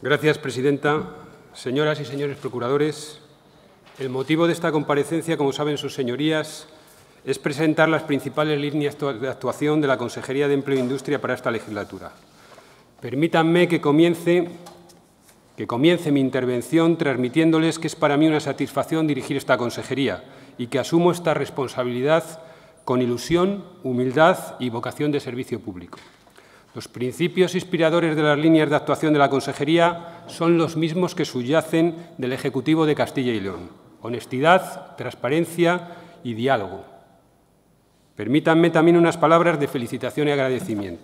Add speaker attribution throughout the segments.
Speaker 1: Gracias, presidenta. Señoras y señores procuradores, el motivo de esta comparecencia, como saben sus señorías, es presentar las principales líneas de actuación de la Consejería de Empleo e Industria para esta legislatura. Permítanme que comience mi intervención transmitiéndoles que es para mí una satisfacción dirigir esta consejería y que asumo esta responsabilidad con ilusión, humildad y vocación de servicio público. Los principios inspiradores de las líneas de actuación de la consejería son los mismos que subyacen del Ejecutivo de Castilla y León: honestidad, transparencia y diálogo. Permítanme también unas palabras de felicitación y agradecimiento.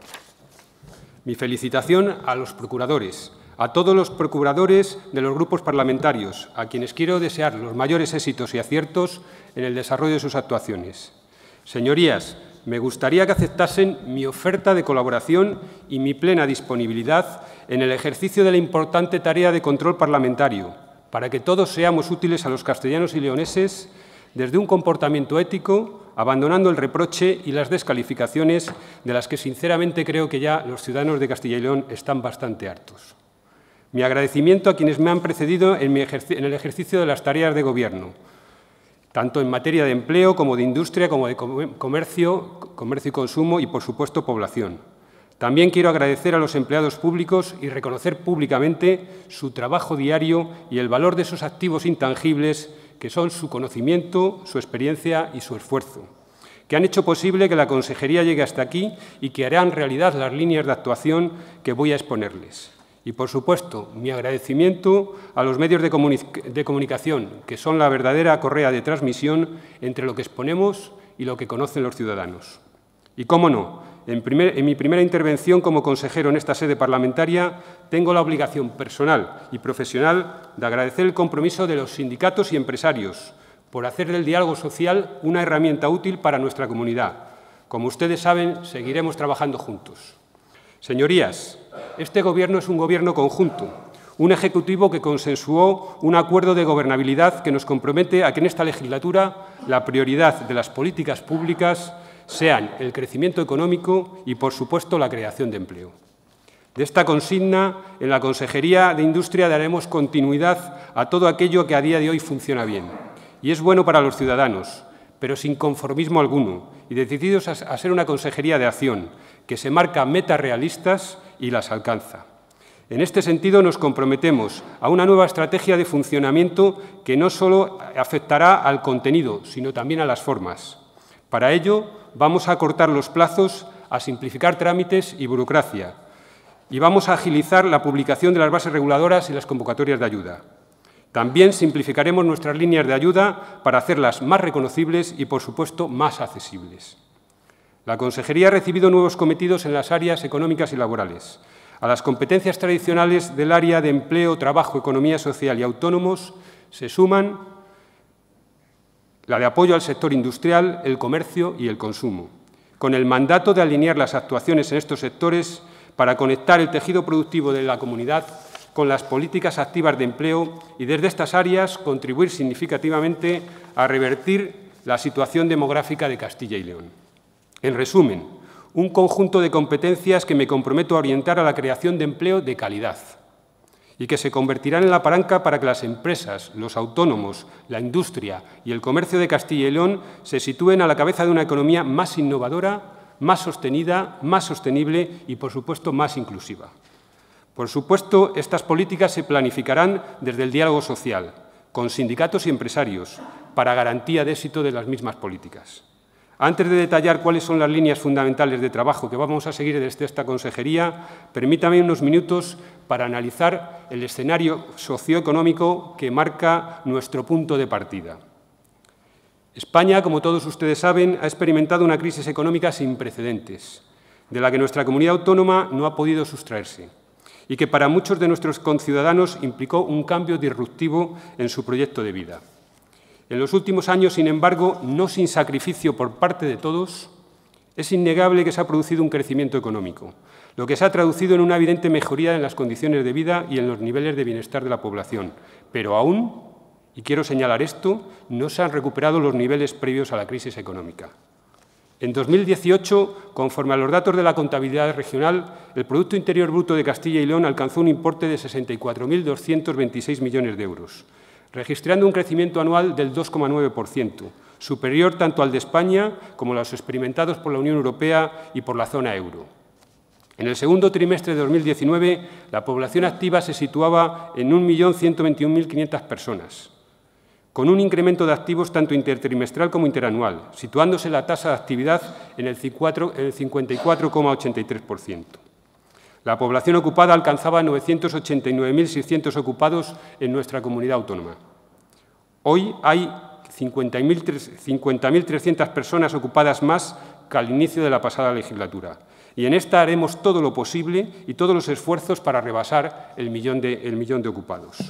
Speaker 1: Mi felicitación a los procuradores, a todos los procuradores de los grupos parlamentarios, a quienes quiero desear los mayores éxitos y aciertos en el desarrollo de sus actuaciones. Señorías, me gustaría que aceptasen mi oferta de colaboración y mi plena disponibilidad en el ejercicio de la importante tarea de control parlamentario, para que todos seamos útiles a los castellanos y leoneses desde un comportamiento ético, abandonando el reproche y las descalificaciones de las que sinceramente creo que ya los ciudadanos de Castilla y León están bastante hartos. Mi agradecimiento a quienes me han precedido en el ejercicio de las tareas de Gobierno, tanto en materia de empleo como de industria, como de comercio y consumo y, por supuesto, población. También quiero agradecer a los empleados públicos y reconocer públicamente su trabajo diario y el valor de esos activos intangibles que son su conocimiento, su experiencia y su esfuerzo, que han hecho posible que la consejería llegue hasta aquí y que harán realidad las líneas de actuación que voy a exponerles. Y, por supuesto, mi agradecimiento a los medios de comunicación, que son la verdadera correa de transmisión entre lo que exponemos y lo que conocen los ciudadanos. Y, cómo no, en mi primera intervención como consejero en esta sede parlamentaria, tengo la obligación personal y profesional de agradecer el compromiso de los sindicatos y empresarios por hacer del diálogo social una herramienta útil para nuestra comunidad. Como ustedes saben, seguiremos trabajando juntos. Señorías, este Gobierno es un Gobierno conjunto, un Ejecutivo que consensuó un acuerdo de gobernabilidad que nos compromete a que en esta legislatura la prioridad de las políticas públicas sean el crecimiento económico y, por supuesto, la creación de empleo. De esta consigna, en la Consejería de Industria daremos continuidad a todo aquello que a día de hoy funciona bien y es bueno para los ciudadanos, pero sin conformismo alguno y decididos a ser una consejería de acción que se marca metas realistas y las alcanza. En este sentido, nos comprometemos a una nueva estrategia de funcionamiento que no solo afectará al contenido, sino también a las formas. Para ello, vamos a acortar los plazos, a simplificar trámites y burocracia, y vamos a agilizar la publicación de las bases reguladoras y las convocatorias de ayuda. También simplificaremos nuestras líneas de ayuda para hacerlas más reconocibles y, por supuesto, más accesibles. La consejería ha recibido nuevos cometidos en las áreas económicas y laborales. A las competencias tradicionales del área de empleo, trabajo, economía social y autónomos se suman la de apoyo al sector industrial, el comercio y el consumo, con el mandato de alinear las actuaciones en estos sectores para conectar el tejido productivo de la comunidad con las políticas activas de empleo y desde estas áreas contribuir significativamente a revertir la situación demográfica de Castilla y León. En resumen, un conjunto de competencias que me comprometo a orientar a la creación de empleo de calidad y que se convertirán en la palanca para que las empresas, los autónomos, la industria y el comercio de Castilla y León se sitúen a la cabeza de una economía más innovadora, más sostenida, más sostenible y, por supuesto, más inclusiva. Por supuesto, estas políticas se planificarán desde el diálogo social, con sindicatos y empresarios, para garantía de éxito de las mismas políticas. Antes de detallar cuáles son las líneas fundamentales de trabajo que vamos a seguir desde esta consejería, permítame unos minutos para analizar el escenario socioeconómico que marca nuestro punto de partida. España, como todos ustedes saben, ha experimentado una crisis económica sin precedentes, de la que nuestra comunidad autónoma no ha podido sustraerse y que para muchos de nuestros conciudadanos implicó un cambio disruptivo en su proyecto de vida. En los últimos años, sin embargo, no sin sacrificio por parte de todos, es innegable que se ha producido un crecimiento económico, lo que se ha traducido en una evidente mejoría en las condiciones de vida y en los niveles de bienestar de la población. Pero aún, y quiero señalar esto, no se han recuperado los niveles previos a la crisis económica. En 2018, conforme a los datos de la contabilidad regional, el Producto Interior Bruto de Castilla y León alcanzó un importe de 64.226 millones de euros, registrando un crecimiento anual del 2,9%, superior tanto al de España como a los experimentados por la Unión Europea y por la zona euro. En el segundo trimestre de 2019, la población activa se situaba en 1.121.500 personas, con un incremento de activos tanto intertrimestral como interanual, situándose la tasa de actividad en el 54,83%. La población ocupada alcanzaba 989.600 ocupados en nuestra comunidad autónoma. Hoy hay 50.300 personas ocupadas más que al inicio de la pasada legislatura, y en esta haremos todo lo posible y todos los esfuerzos para rebasar el millón de ocupados.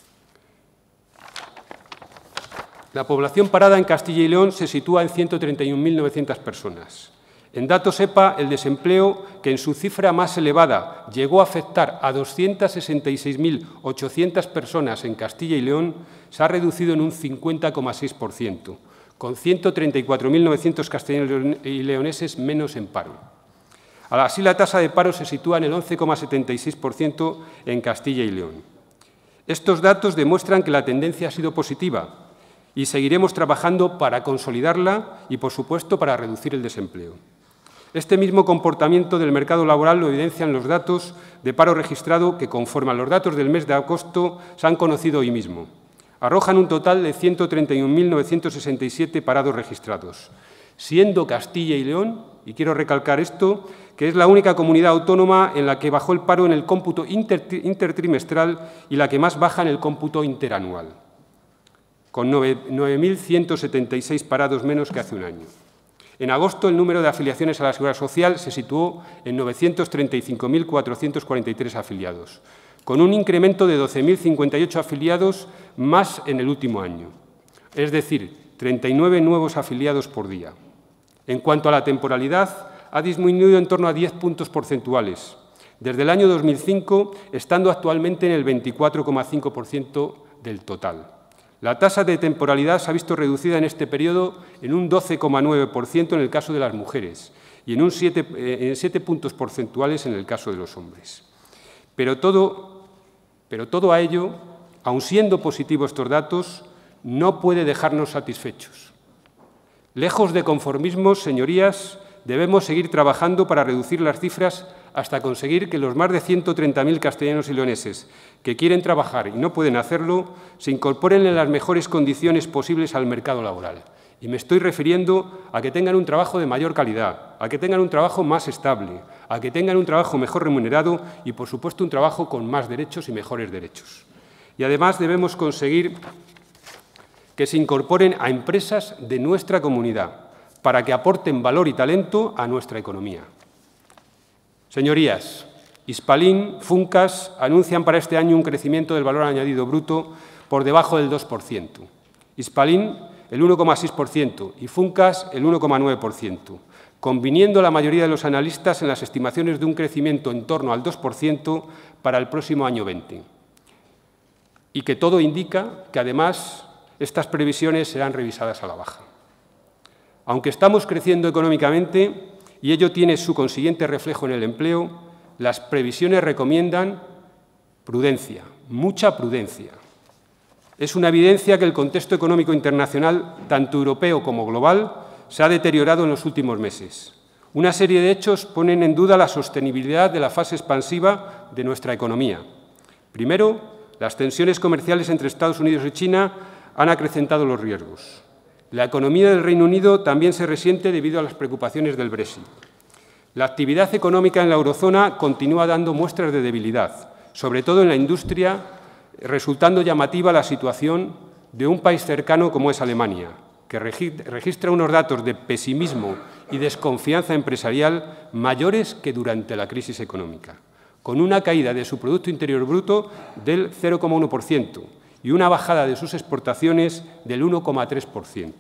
Speaker 1: La población parada en Castilla y León se sitúa en 131.900 personas. En datos EPA, el desempleo, que en su cifra más elevada llegó a afectar a 266.800 personas en Castilla y León, se ha reducido en un 50,6%, con 134.900 castellanos y leoneses menos en paro. Así, la tasa de paro se sitúa en el 11,76% en Castilla y León. Estos datos demuestran que la tendencia ha sido positiva y seguiremos trabajando para consolidarla y, por supuesto, para reducir el desempleo. Este mismo comportamiento del mercado laboral lo evidencian los datos de paro registrado que, conforme a los datos del mes de agosto, se han conocido hoy mismo. Arrojan un total de 131.967 parados registrados, siendo Castilla y León, y quiero recalcar esto, que es la única comunidad autónoma en la que bajó el paro en el cómputo intertrimestral y la que más baja en el cómputo interanual, con 9.176 parados menos que hace un año. En agosto, el número de afiliaciones a la Seguridad Social se situó en 935.443 afiliados, con un incremento de 12.058 afiliados más en el último año, es decir, 39 nuevos afiliados por día. En cuanto a la temporalidad, ha disminuido en torno a 10 puntos porcentuales, desde el año 2005, estando actualmente en el 24,5% del total. La tasa de temporalidad se ha visto reducida en este periodo en un 12,9% en el caso de las mujeres y en 7 puntos porcentuales en el caso de los hombres. Pero todo a ello, aun siendo positivos estos datos, no puede dejarnos satisfechos. Lejos de conformismos, señorías, debemos seguir trabajando para reducir las cifras hasta conseguir que los más de 130.000 castellanos y leoneses que quieren trabajar y no pueden hacerlo se incorporen en las mejores condiciones posibles al mercado laboral. Y me estoy refiriendo a que tengan un trabajo de mayor calidad, a que tengan un trabajo más estable, a que tengan un trabajo mejor remunerado y, por supuesto, un trabajo con más derechos y mejores derechos. Y, además, debemos conseguir que se incorporen a empresas de nuestra comunidad para que aporten valor y talento a nuestra economía. Señorías, Hispalín, Funcas anuncian para este año un crecimiento del valor añadido bruto por debajo del 2%. Hispalín, el 1,6% y Funcas, el 1,9%, conviniendo la mayoría de los analistas en las estimaciones de un crecimiento en torno al 2% para el próximo año 20. Y que todo indica que, además, estas previsiones serán revisadas a la baja. Aunque estamos creciendo económicamente, y ello tiene su consiguiente reflejo en el empleo, las previsiones recomiendan prudencia, mucha prudencia. Es una evidencia que el contexto económico internacional, tanto europeo como global, se ha deteriorado en los últimos meses. Una serie de hechos ponen en duda la sostenibilidad de la fase expansiva de nuestra economía. Primero, las tensiones comerciales entre Estados Unidos y China han acrecentado los riesgos. La economía del Reino Unido también se resiente debido a las preocupaciones del Brexit. La actividad económica en la eurozona continúa dando muestras de debilidad, sobre todo en la industria, resultando llamativa la situación de un país cercano como es Alemania, que registra unos datos de pesimismo y desconfianza empresarial mayores que durante la crisis económica, con una caída de su Producto Interior Bruto del 0,1%, y una bajada de sus exportaciones del 1,3%.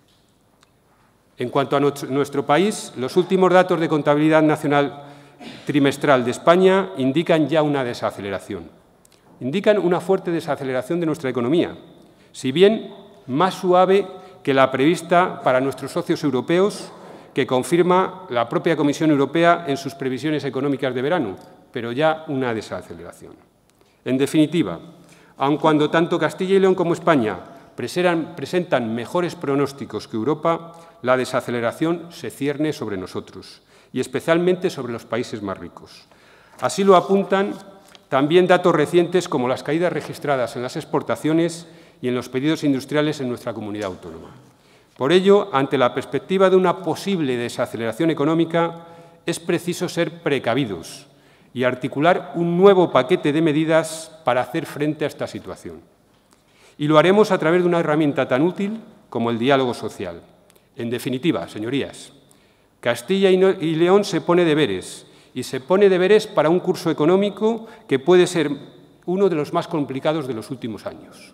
Speaker 1: En cuanto a nuestro país, los últimos datos de contabilidad nacional trimestral de España indican ya una desaceleración. Indican una fuerte desaceleración de nuestra economía, si bien más suave que la prevista para nuestros socios europeos, que confirma la propia Comisión Europea en sus previsiones económicas de verano, pero ya una desaceleración. En definitiva, aun cuando tanto Castilla y León como España presentan mejores pronósticos que Europa, la desaceleración se cierne sobre nosotros y especialmente sobre los países más ricos. Así lo apuntan también datos recientes como las caídas registradas en las exportaciones y en los pedidos industriales en nuestra comunidad autónoma. Por ello, ante la perspectiva de una posible desaceleración económica, es preciso ser precavidos y articular un nuevo paquete de medidas para hacer frente a esta situación. Y lo haremos a través de una herramienta tan útil como el diálogo social. En definitiva, señorías, Castilla y León se pone deberes, y se pone deberes para un curso económico que puede ser uno de los más complicados de los últimos años.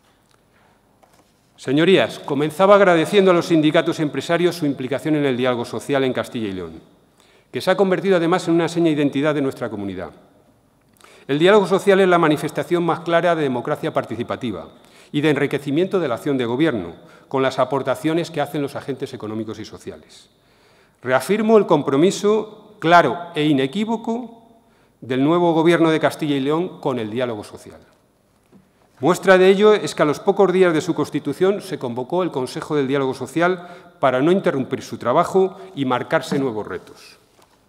Speaker 1: Señorías, comenzaba agradeciendo a los sindicatos empresarios su implicación en el diálogo social en Castilla y León, que se ha convertido además en una seña de identidad de nuestra comunidad. El diálogo social es la manifestación más clara de democracia participativa y de enriquecimiento de la acción de Gobierno, con las aportaciones que hacen los agentes económicos y sociales. Reafirmo el compromiso claro e inequívoco del nuevo Gobierno de Castilla y León con el diálogo social. Muestra de ello es que a los pocos días de su constitución se convocó el Consejo del Diálogo Social para no interrumpir su trabajo y marcarse nuevos retos.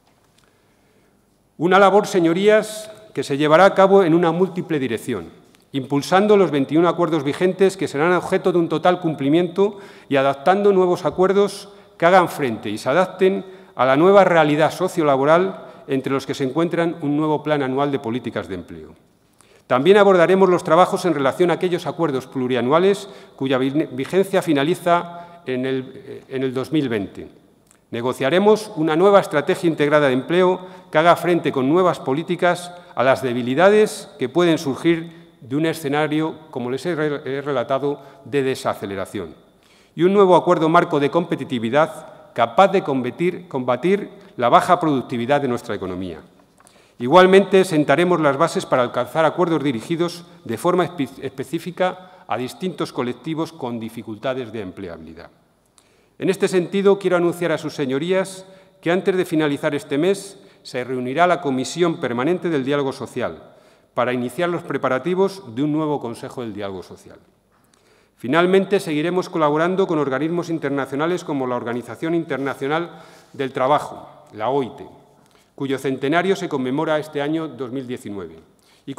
Speaker 1: Una labor, señorías, que se llevará a cabo en una múltiple dirección, impulsando los 21 acuerdos vigentes que serán objeto de un total cumplimiento y adaptando nuevos acuerdos que hagan frente y se adapten a la nueva realidad sociolaboral, entre los que se encuentran un nuevo Plan Anual de Políticas de Empleo. También abordaremos los trabajos en relación a aquellos acuerdos plurianuales cuya vigencia finaliza en el 2020. Negociaremos una nueva estrategia integrada de empleo que haga frente con nuevas políticas a las debilidades que pueden surgir de un escenario, como les he relatado, de desaceleración. Y un nuevo acuerdo marco de competitividad capaz de combatir la baja productividad de nuestra economía. Igualmente, sentaremos las bases para alcanzar acuerdos dirigidos de forma específica a distintos colectivos con dificultades de empleabilidad. En este sentido, quiero anunciar a sus señorías que antes de finalizar este mes se reunirá la Comisión Permanente del Diálogo Social para iniciar los preparativos de un nuevo Consejo del Diálogo Social. Finalmente, seguiremos colaborando con organismos internacionales como la Organización Internacional del Trabajo, la OIT, cuyo centenario se conmemora este año 2019 y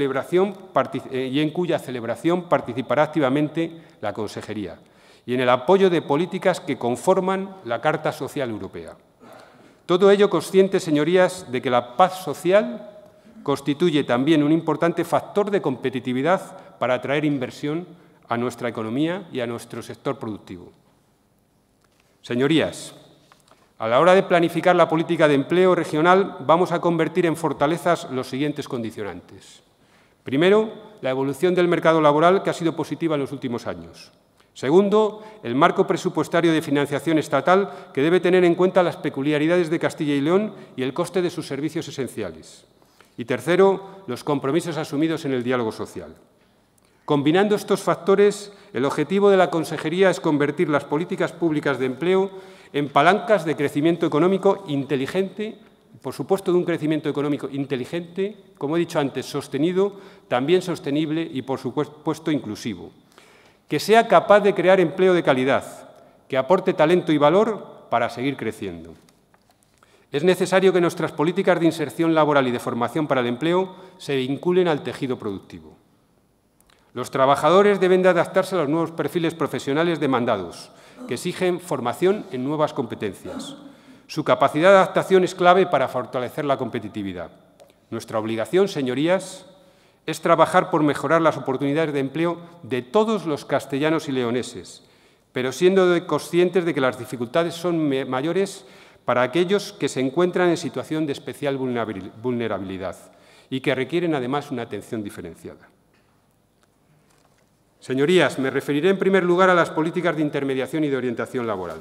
Speaker 1: en cuya celebración participará activamente la Consejería, y en el apoyo de políticas que conforman la Carta Social Europea. Todo ello consciente, señorías, de que la paz social constituye también un importante factor de competitividad para atraer inversión a nuestra economía y a nuestro sector productivo. Señorías, a la hora de planificar la política de empleo regional vamos a convertir en fortalezas los siguientes condicionantes. Primero, la evolución del mercado laboral, que ha sido positiva en los últimos años. Segundo, el marco presupuestario de financiación estatal, que debe tener en cuenta las peculiaridades de Castilla y León y el coste de sus servicios esenciales. Y tercero, los compromisos asumidos en el diálogo social. Combinando estos factores, el objetivo de la Consejería es convertir las políticas públicas de empleo en palancas de crecimiento económico inteligente, por supuesto de un crecimiento económico inteligente, como he dicho antes, sostenido, también sostenible y, por supuesto, inclusivo, que sea capaz de crear empleo de calidad, que aporte talento y valor para seguir creciendo. Es necesario que nuestras políticas de inserción laboral y de formación para el empleo se vinculen al tejido productivo. Los trabajadores deben de adaptarse a los nuevos perfiles profesionales demandados, que exigen formación en nuevas competencias. Su capacidad de adaptación es clave para fortalecer la competitividad. Nuestra obligación, señorías, es trabajar por mejorar las oportunidades de empleo de todos los castellanos y leoneses, pero siendo conscientes de que las dificultades son mayores para aquellos que se encuentran en situación de especial vulnerabilidad y que requieren, además, una atención diferenciada. Señorías, me referiré en primer lugar a las políticas de intermediación y de orientación laboral.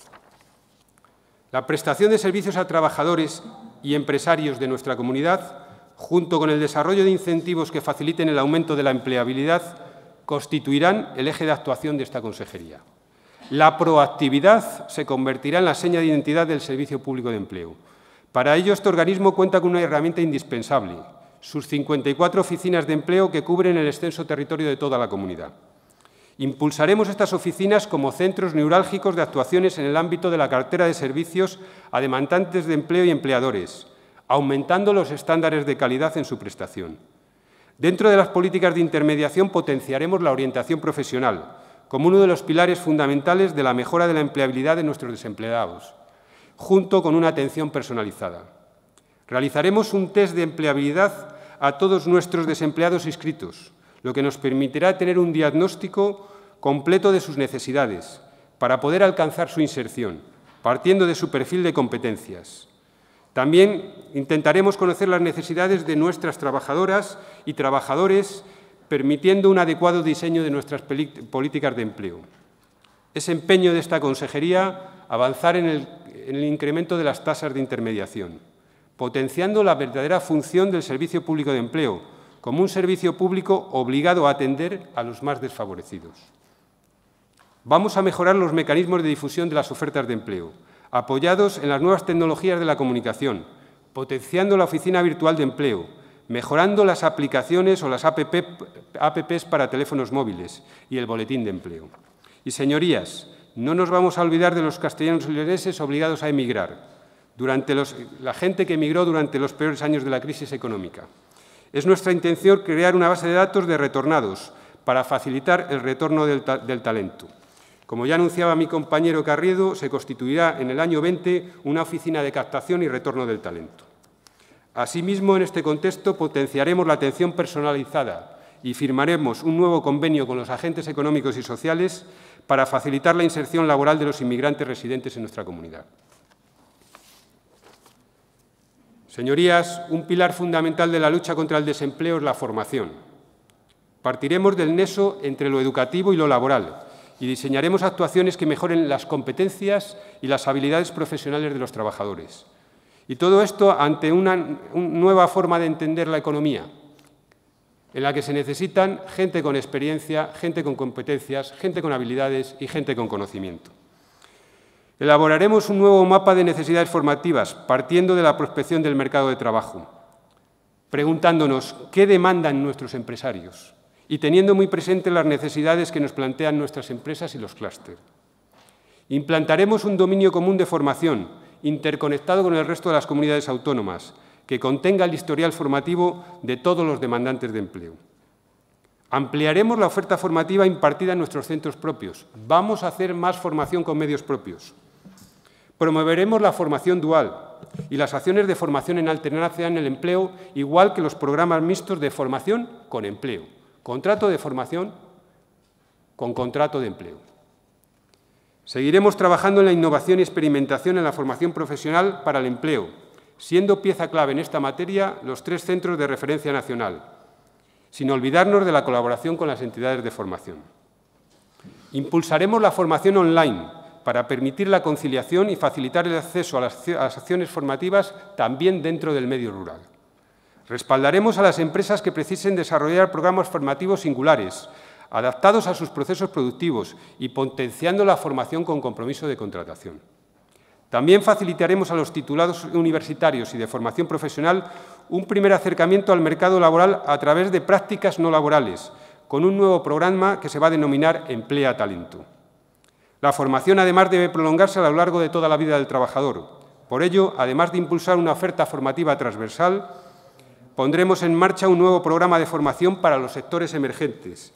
Speaker 1: La prestación de servicios a trabajadores y empresarios de nuestra comunidad, junto con el desarrollo de incentivos que faciliten el aumento de la empleabilidad, constituirán el eje de actuación de esta Consejería. La proactividad se convertirá en la seña de identidad del Servicio Público de Empleo. Para ello, este organismo cuenta con una herramienta indispensable, sus 54 oficinas de empleo que cubren el extenso territorio de toda la comunidad. Impulsaremos estas oficinas como centros neurálgicos de actuaciones en el ámbito de la cartera de servicios a demandantes de empleo y empleadores, aumentando los estándares de calidad en su prestación. Dentro de las políticas de intermediación potenciaremos la orientación profesional, como uno de los pilares fundamentales de la mejora de la empleabilidad de nuestros desempleados, junto con una atención personalizada. Realizaremos un test de empleabilidad a todos nuestros desempleados inscritos, lo que nos permitirá tener un diagnóstico completo de sus necesidades para poder alcanzar su inserción, partiendo de su perfil de competencias. También intentaremos conocer las necesidades de nuestras trabajadoras y trabajadores, permitiendo un adecuado diseño de nuestras políticas de empleo. Es empeño de esta consejería avanzar en el incremento de las tasas de intermediación, potenciando la verdadera función del Servicio Público de Empleo, como un servicio público obligado a atender a los más desfavorecidos. Vamos a mejorar los mecanismos de difusión de las ofertas de empleo, apoyados en las nuevas tecnologías de la comunicación, potenciando la oficina virtual de empleo, mejorando las aplicaciones o las apps para teléfonos móviles y el boletín de empleo. Y, señorías, no nos vamos a olvidar de los castellanos y leoneses obligados a emigrar, la gente que emigró durante los peores años de la crisis económica. Es nuestra intención crear una base de datos de retornados para facilitar el retorno del talento. Como ya anunciaba mi compañero Carriedo, se constituirá en el año 20 una oficina de captación y retorno del talento. Asimismo, en este contexto, potenciaremos la atención personalizada y firmaremos un nuevo convenio con los agentes económicos y sociales para facilitar la inserción laboral de los inmigrantes residentes en nuestra comunidad. Señorías, un pilar fundamental de la lucha contra el desempleo es la formación. Partiremos del nexo entre lo educativo y lo laboral y diseñaremos actuaciones que mejoren las competencias y las habilidades profesionales de los trabajadores. Y todo esto ante una nueva forma de entender la economía, en la que se necesitan gente con experiencia, gente con competencias, gente con habilidades y gente con conocimiento. Elaboraremos un nuevo mapa de necesidades formativas, partiendo de la prospección del mercado de trabajo, preguntándonos qué demandan nuestros empresarios y teniendo muy presentes las necesidades que nos plantean nuestras empresas y los clústeres. Implantaremos un dominio común de formación, interconectado con el resto de las comunidades autónomas, que contenga el historial formativo de todos los demandantes de empleo. Ampliaremos la oferta formativa impartida en nuestros centros propios. Vamos a hacer más formación con medios propios. Promoveremos la formación dual y las acciones de formación en alternancia en el empleo, igual que los programas mixtos de formación con empleo. Contrato de formación con contrato de empleo. Seguiremos trabajando en la innovación y experimentación en la formación profesional para el empleo, siendo pieza clave en esta materia los 3 centros de referencia nacional, sin olvidarnos de la colaboración con las entidades de formación. Impulsaremos la formación online para permitir la conciliación y facilitar el acceso a las acciones formativas también dentro del medio rural. Respaldaremos a las empresas que precisen desarrollar programas formativos singulares, adaptados a sus procesos productivos y potenciando la formación con compromiso de contratación. También facilitaremos a los titulados universitarios y de formación profesional un primer acercamiento al mercado laboral a través de prácticas no laborales, con un nuevo programa que se va a denominar Emplea Talento. La formación, además, debe prolongarse a lo largo de toda la vida del trabajador. Por ello, además de impulsar una oferta formativa transversal, pondremos en marcha un nuevo programa de formación para los sectores emergentes,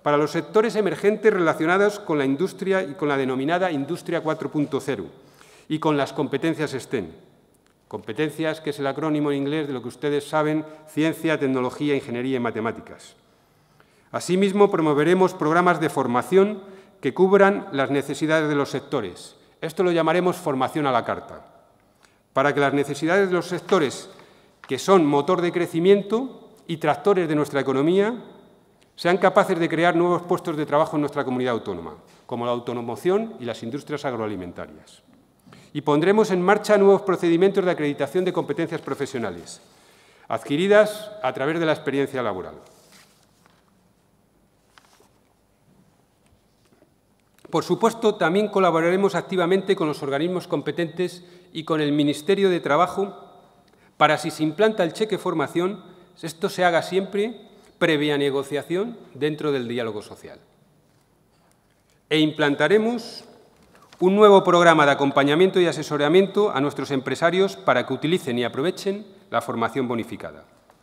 Speaker 1: relacionados con la industria y con la denominada Industria 4.0 y con las competencias STEM. Competencias, que es el acrónimo en inglés de lo que ustedes saben, ciencia, tecnología, ingeniería y matemáticas. Asimismo, promoveremos programas de formación que cubran las necesidades de los sectores. Esto lo llamaremos formación a la carta, para que las necesidades de los sectores, que son motor de crecimiento y tractores de nuestra economía, sean capaces de crear nuevos puestos de trabajo en nuestra comunidad autónoma, como la automoción y las industrias agroalimentarias. Y pondremos en marcha nuevos procedimientos de acreditación de competencias profesionales, adquiridas a través de la experiencia laboral. Por supuesto, también colaboraremos activamente con los organismos competentes y con el Ministerio de Trabajo para, si se implanta el cheque formación, esto se haga siempre previa negociación dentro del diálogo social. E implantaremos un nuevo programa de acompañamiento y asesoramiento a nuestros empresarios para que utilicen y aprovechen la formación bonificada.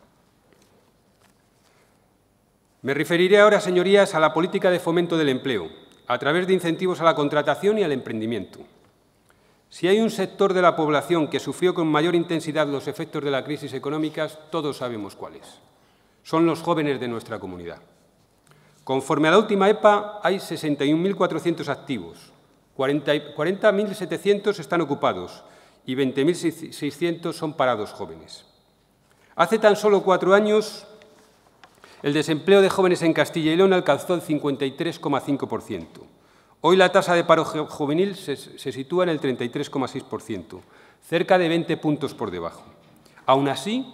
Speaker 1: Me referiré ahora, señorías, a la política de fomento del empleo, a través de incentivos a la contratación y al emprendimiento. Si hay un sector de la población que sufrió con mayor intensidad los efectos de la crisis económica, todos sabemos cuáles. Son los jóvenes de nuestra comunidad. Conforme a la última EPA, hay 61.400 activos, 40.700 están ocupados y 20.600 son parados jóvenes. Hace tan solo 4 años, el desempleo de jóvenes en Castilla y León alcanzó el 53,5%. Hoy la tasa de paro juvenil se sitúa en el 33,6%, cerca de 20 puntos por debajo. Aún así,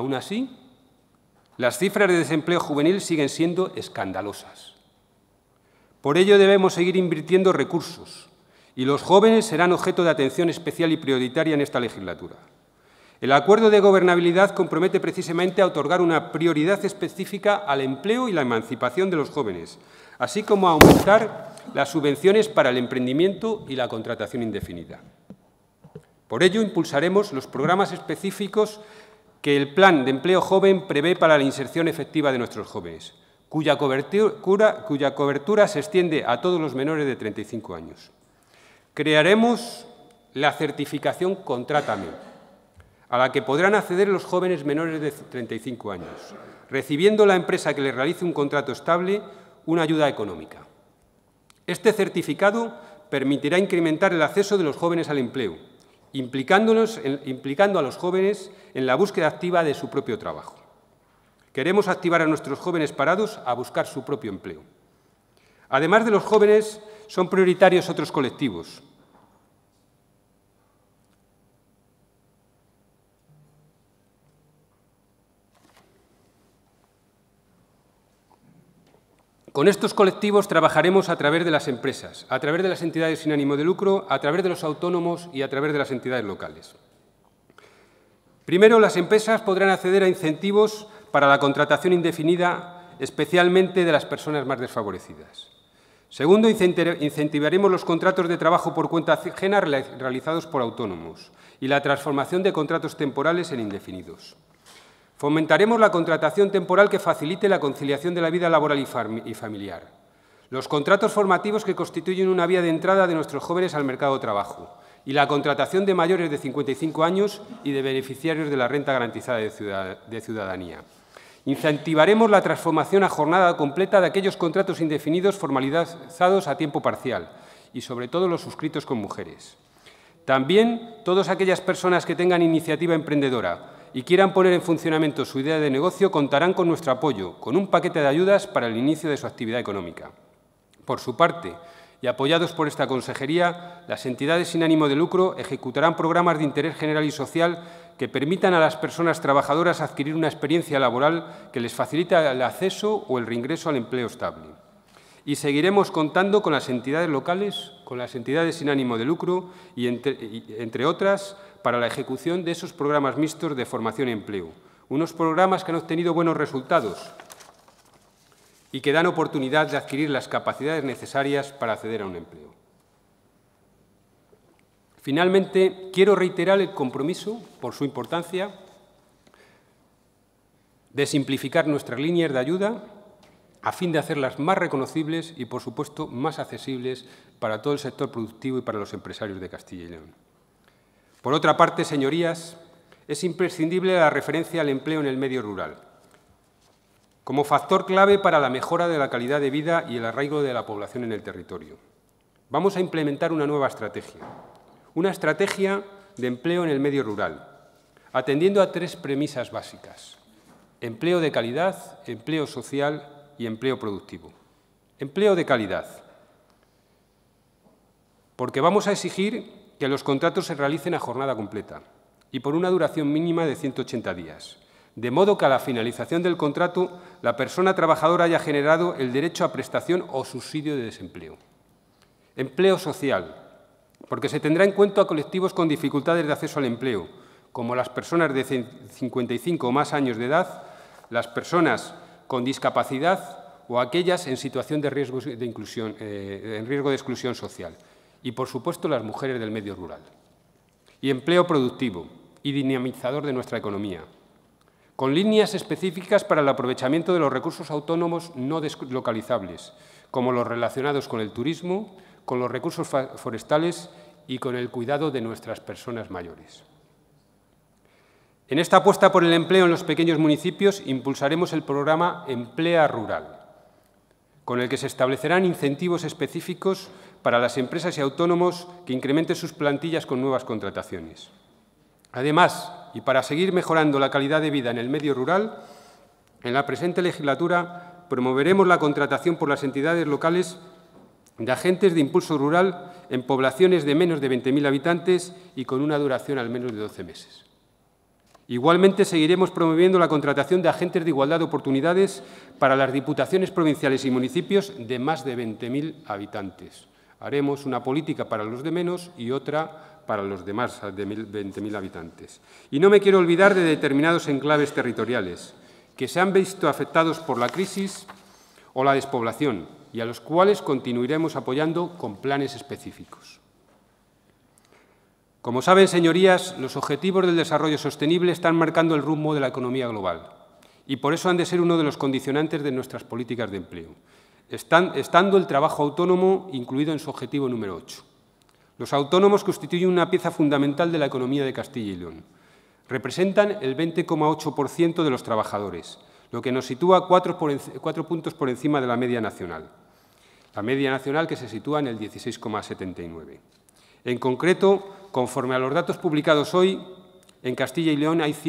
Speaker 1: las cifras de desempleo juvenil siguen siendo escandalosas. Por ello debemos seguir invirtiendo recursos y los jóvenes serán objeto de atención especial y prioritaria en esta legislatura. El acuerdo de gobernabilidad compromete precisamente a otorgar una prioridad específica al empleo y la emancipación de los jóvenes, así como a aumentar las subvenciones para el emprendimiento y la contratación indefinida. Por ello, impulsaremos los programas específicos que el Plan de Empleo Joven prevé para la inserción efectiva de nuestros jóvenes, cuya cobertura se extiende a todos los menores de 35 años. Crearemos la certificación Contrátame, a la que podrán acceder los jóvenes menores de 35 años, recibiendo la empresa que les realice un contrato estable una ayuda económica. Este certificado permitirá incrementar el acceso de los jóvenes al empleo, implicando a los jóvenes en la búsqueda activa de su propio trabajo. Queremos activar a nuestros jóvenes parados a buscar su propio empleo. Además de los jóvenes, son prioritarios otros colectivos. Con estos colectivos trabajaremos a través de las empresas, a través de las entidades sin ánimo de lucro, a través de los autónomos y a través de las entidades locales. Primero, las empresas podrán acceder a incentivos para la contratación indefinida, especialmente de las personas más desfavorecidas. Segundo, incentivaremos los contratos de trabajo por cuenta ajena realizados por autónomos y la transformación de contratos temporales en indefinidos. Fomentaremos la contratación temporal que facilite la conciliación de la vida laboral y familiar. Los contratos formativos que constituyen una vía de entrada de nuestros jóvenes al mercado de trabajo y la contratación de mayores de 55 años y de beneficiarios de la renta garantizada de ciudadanía. Incentivaremos la transformación a jornada completa de aquellos contratos indefinidos formalizados a tiempo parcial y, sobre todo, los suscritos con mujeres. También todas aquellas personas que tengan iniciativa emprendedora y quieran poner en funcionamiento su idea de negocio contarán con nuestro apoyo, con un paquete de ayudas para el inicio de su actividad económica. Por su parte, y apoyados por esta consejería, las entidades sin ánimo de lucro ejecutarán programas de interés general y social que permitan a las personas trabajadoras adquirir una experiencia laboral que les facilite el acceso o el reingreso al empleo estable. Y seguiremos contando con las entidades locales, con las entidades sin ánimo de lucro y entre otras, para la ejecución de esos programas mixtos de formación y empleo. Unos programas que han obtenido buenos resultados y que dan oportunidad de adquirir las capacidades necesarias para acceder a un empleo. Finalmente, quiero reiterar el compromiso, por su importancia, de simplificar nuestras líneas de ayuda a fin de hacerlas más reconocibles y, por supuesto, más accesibles para todo el sector productivo y para los empresarios de Castilla y León. Por otra parte, señorías, es imprescindible la referencia al empleo en el medio rural, como factor clave para la mejora de la calidad de vida y el arraigo de la población en el territorio. Vamos a implementar una nueva estrategia, una estrategia de empleo en el medio rural, atendiendo a 3 premisas básicas: empleo de calidad, empleo social y empleo productivo. Empleo de calidad, porque vamos a exigir que los contratos se realicen a jornada completa y por una duración mínima de 180 días, de modo que a la finalización del contrato la persona trabajadora haya generado el derecho a prestación o subsidio de desempleo. Empleo social, porque se tendrá en cuenta a colectivos con dificultades de acceso al empleo, como las personas de 55 o más años de edad, las personas con discapacidad o aquellas en situación de riesgo de exclusión social. Y, por supuesto, las mujeres del medio rural. Y empleo productivo y dinamizador de nuestra economía, con líneas específicas para el aprovechamiento de los recursos autónomos no deslocalizables, como los relacionados con el turismo, con los recursos forestales y con el cuidado de nuestras personas mayores. En esta apuesta por el empleo en los pequeños municipios impulsaremos el programa Emplea Rural, con el que se establecerán incentivos específicos para las empresas y autónomos que incrementen sus plantillas con nuevas contrataciones. Además, y para seguir mejorando la calidad de vida en el medio rural, en la presente legislatura promoveremos la contratación por las entidades locales de agentes de impulso rural en poblaciones de menos de 20.000 habitantes y con una duración al menos de 12 meses. Igualmente, seguiremos promoviendo la contratación de agentes de igualdad de oportunidades para las diputaciones provinciales y municipios de más de 20.000 habitantes. Haremos una política para los de menos y otra para los de más de 20.000 habitantes. Y no me quiero olvidar de determinados enclaves territoriales que se han visto afectados por la crisis o la despoblación y a los cuales continuaremos apoyando con planes específicos. Como saben, señorías, los objetivos del desarrollo sostenible están marcando el rumbo de la economía global y por eso han de ser uno de los condicionantes de nuestras políticas de empleo, estando el trabajo autónomo incluido en su objetivo número 8. Los autónomos constituyen una pieza fundamental de la economía de Castilla y León. Representan el 20,8% de los trabajadores, lo que nos sitúa 4 puntos por encima de la media nacional. La media nacional que se sitúa en el 16,79. En concreto, conforme a los datos publicados hoy, en Castilla y León hay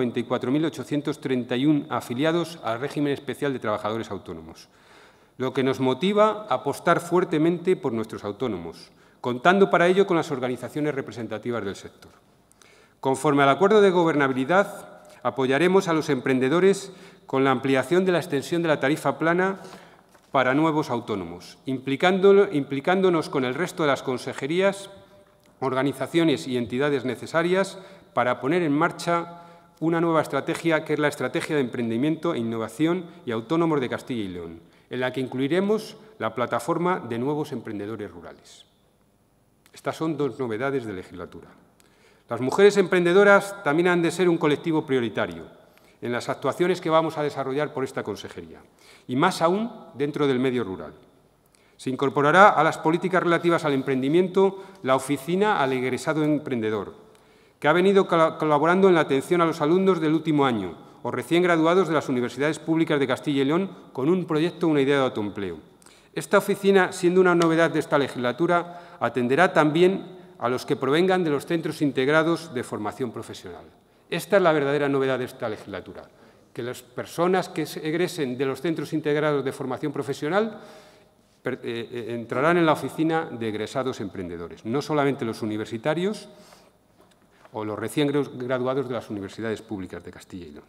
Speaker 1: 194.831 afiliados al régimen especial de trabajadores autónomos, lo que nos motiva a apostar fuertemente por nuestros autónomos, contando para ello con las organizaciones representativas del sector. Conforme al acuerdo de gobernabilidad, apoyaremos a los emprendedores con la ampliación de la extensión de la tarifa plana para nuevos autónomos, implicándonos con el resto de las consejerías, organizaciones y entidades necesarias para poner en marcha una nueva estrategia, que es la Estrategia de Emprendimiento, Innovación y Autónomos de Castilla y León, en la que incluiremos la plataforma de nuevos emprendedores rurales. Estas son dos novedades de legislatura. Las mujeres emprendedoras también han de ser un colectivo prioritario en las actuaciones que vamos a desarrollar por esta consejería, y más aún dentro del medio rural. Se incorporará a las políticas relativas al emprendimiento la Oficina al Egresado Emprendedor, que ha venido colaborando en la atención a los alumnos del último año o recién graduados de las universidades públicas de Castilla y León con un proyecto o una idea de autoempleo. Esta oficina, siendo una novedad de esta legislatura, atenderá también a los que provengan de los centros integrados de formación profesional. Esta es la verdadera novedad de esta legislatura, que las personas que egresen de los centros integrados de formación profesional entrarán en la oficina de egresados emprendedores, no solamente los universitarios o los recién graduados de las universidades públicas de Castilla y León.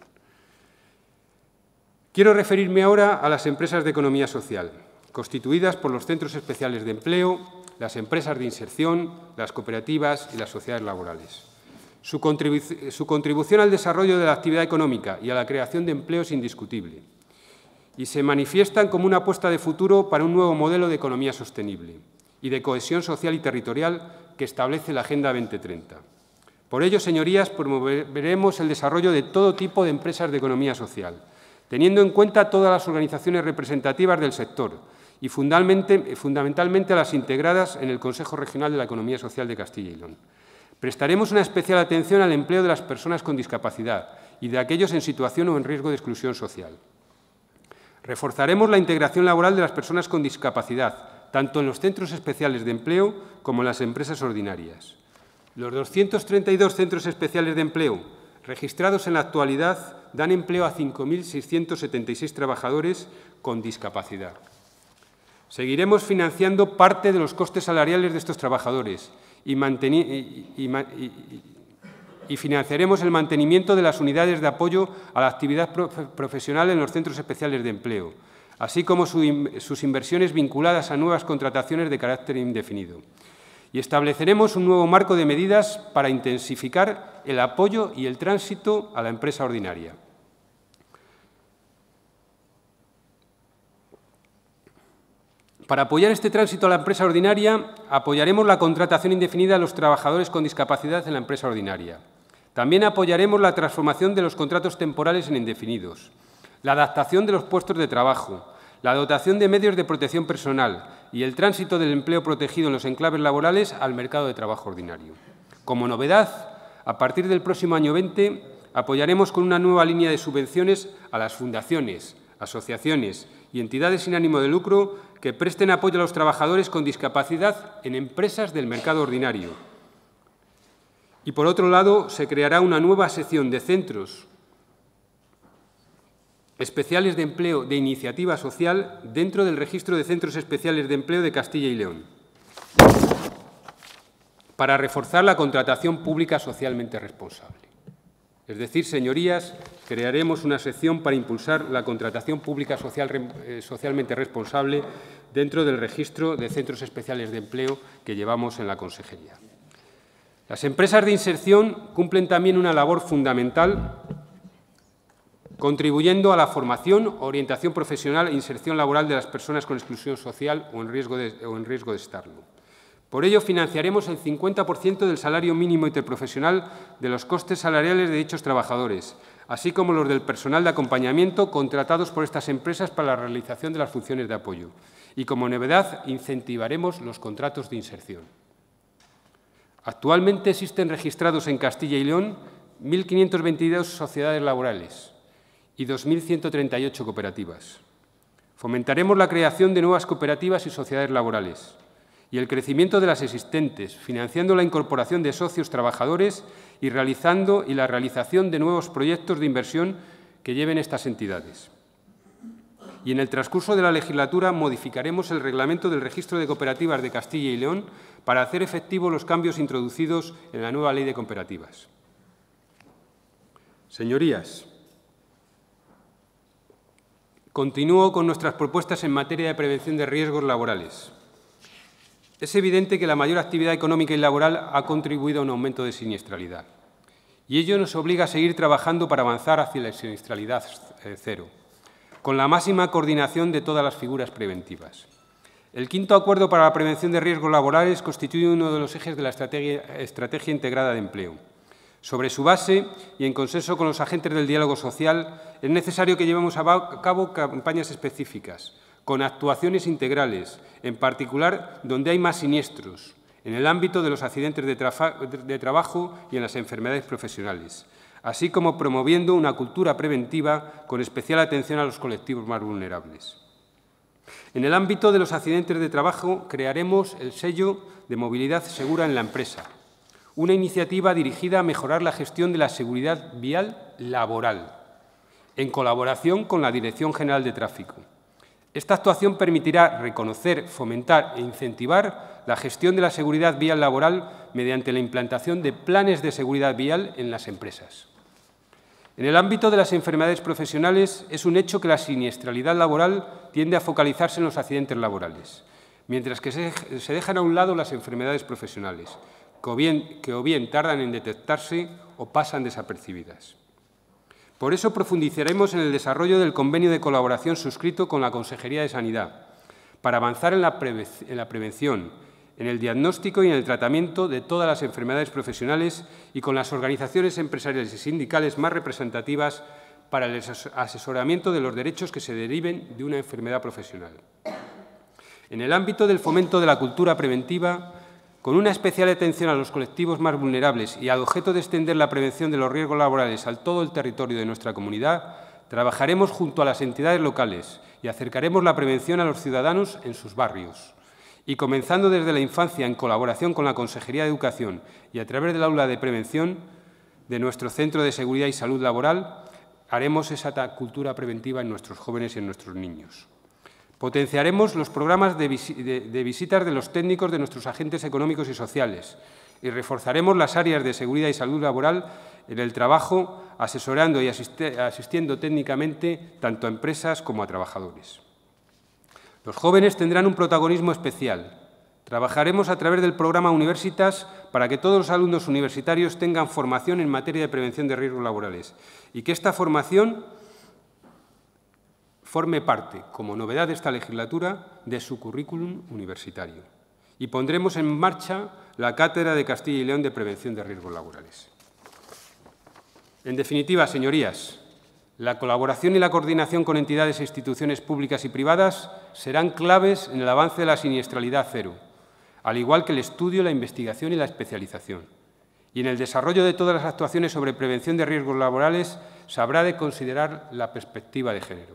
Speaker 1: Quiero referirme ahora a las empresas de economía social, constituidas por los centros especiales de empleo, las empresas de inserción, las cooperativas y las sociedades laborales. Su contribución al desarrollo de la actividad económica y a la creación de empleo es indiscutible y se manifiestan como una apuesta de futuro para un nuevo modelo de economía sostenible y de cohesión social y territorial que establece la Agenda 2030. Por ello, señorías, promoveremos el desarrollo de todo tipo de empresas de economía social, teniendo en cuenta todas las organizaciones representativas del sector y fundamentalmente a las integradas en el Consejo Regional de la Economía Social de Castilla y León. Prestaremos una especial atención al empleo de las personas con discapacidad y de aquellos en situación o en riesgo de exclusión social. Reforzaremos la integración laboral de las personas con discapacidad, tanto en los centros especiales de empleo como en las empresas ordinarias. Los 232 centros especiales de empleo registrados en la actualidad dan empleo a 5.676 trabajadores con discapacidad. Seguiremos financiando parte de los costes salariales de estos trabajadores y financiaremos el mantenimiento de las unidades de apoyo a la actividad profesional en los centros especiales de empleo, así como sus inversiones vinculadas a nuevas contrataciones de carácter indefinido. Y estableceremos un nuevo marco de medidas para intensificar el apoyo y el tránsito a la empresa ordinaria. Para apoyar este tránsito a la empresa ordinaria, apoyaremos la contratación indefinida a los trabajadores con discapacidad en la empresa ordinaria. También apoyaremos la transformación de los contratos temporales en indefinidos, la adaptación de los puestos de trabajo, la dotación de medios de protección personal y el tránsito del empleo protegido en los enclaves laborales al mercado de trabajo ordinario. Como novedad, a partir del próximo año 20, apoyaremos con una nueva línea de subvenciones a las fundaciones, asociaciones y entidades sin ánimo de lucro que presten apoyo a los trabajadores con discapacidad en empresas del mercado ordinario. Y, por otro lado, se creará una nueva sección de centros especiales de empleo de iniciativa social dentro del Registro de Centros Especiales de Empleo de Castilla y León, para reforzar la contratación pública socialmente responsable. Es decir, señorías, crearemos una sección para impulsar la contratación pública socialmente responsable dentro del Registro de Centros Especiales de Empleo que llevamos en la Consejería. Las empresas de inserción cumplen también una labor fundamental, contribuyendo a la formación, orientación profesional e inserción laboral de las personas con exclusión social o en riesgo de estarlo. Por ello, financiaremos el 50% del salario mínimo interprofesional de los costes salariales de dichos trabajadores, así como los del personal de acompañamiento contratados por estas empresas para la realización de las funciones de apoyo. Y, como novedad, incentivaremos los contratos de inserción. Actualmente existen registrados en Castilla y León 1.522 sociedades laborales y 2.138 cooperativas. Fomentaremos la creación de nuevas cooperativas y sociedades laborales y el crecimiento de las existentes, financiando la incorporación de socios trabajadores y la realización de nuevos proyectos de inversión que lleven estas entidades. Y en el transcurso de la legislatura modificaremos el reglamento del Registro de Cooperativas de Castilla y León para hacer efectivos los cambios introducidos en la nueva Ley de Cooperativas. Señorías, continúo con nuestras propuestas en materia de prevención de riesgos laborales. Es evidente que la mayor actividad económica y laboral ha contribuido a un aumento de siniestralidad, y ello nos obliga a seguir trabajando para avanzar hacia la siniestralidad cero, con la máxima coordinación de todas las figuras preventivas. El quinto Acuerdo para la Prevención de Riesgos Laborales constituye uno de los ejes de la Estrategia Integrada de Empleo. Sobre su base y en consenso con los agentes del diálogo social, es necesario que llevemos a cabo campañas específicas, con actuaciones integrales, en particular donde hay más siniestros, en el ámbito de los accidentes de trabajo y en las enfermedades profesionales, así como promoviendo una cultura preventiva con especial atención a los colectivos más vulnerables. En el ámbito de los accidentes de trabajo crearemos el sello de movilidad segura en la empresa, una iniciativa dirigida a mejorar la gestión de la seguridad vial laboral, en colaboración con la Dirección General de Tráfico. Esta actuación permitirá reconocer, fomentar e incentivar la gestión de la seguridad vial laboral mediante la implantación de planes de seguridad vial en las empresas. En el ámbito de las enfermedades profesionales, es un hecho que la siniestralidad laboral tiende a focalizarse en los accidentes laborales, mientras que se dejan a un lado las enfermedades profesionales, que o bien tardan en detectarse o pasan desapercibidas. Por eso profundizaremos en el desarrollo del convenio de colaboración suscrito con la Consejería de Sanidad, para avanzar en la prevención, en el diagnóstico y en el tratamiento de todas las enfermedades profesionales y con las organizaciones empresariales y sindicales más representativas para el asesoramiento de los derechos que se deriven de una enfermedad profesional. En el ámbito del fomento de la cultura preventiva, con una especial atención a los colectivos más vulnerables y al objeto de extender la prevención de los riesgos laborales a todo el territorio de nuestra comunidad, trabajaremos junto a las entidades locales y acercaremos la prevención a los ciudadanos en sus barrios. Y comenzando desde la infancia en colaboración con la Consejería de Educación y a través del aula de prevención de nuestro Centro de Seguridad y Salud Laboral, haremos esa cultura preventiva en nuestros jóvenes y en nuestros niños. Potenciaremos los programas de visitas de los técnicos de nuestros agentes económicos y sociales y reforzaremos las áreas de seguridad y salud laboral en el trabajo, asesorando y asistiendo técnicamente tanto a empresas como a trabajadores. Los jóvenes tendrán un protagonismo especial. Trabajaremos a través del programa Universitas para que todos los alumnos universitarios tengan formación en materia de prevención de riesgos laborales y que esta formación forme parte, como novedad de esta legislatura, de su currículum universitario. Y pondremos en marcha la Cátedra de Castilla y León de Prevención de Riesgos Laborales. En definitiva, señorías, la colaboración y la coordinación con entidades e instituciones públicas y privadas serán claves en el avance de la siniestralidad cero, al igual que el estudio, la investigación y la especialización. Y en el desarrollo de todas las actuaciones sobre prevención de riesgos laborales se habrá de considerar la perspectiva de género.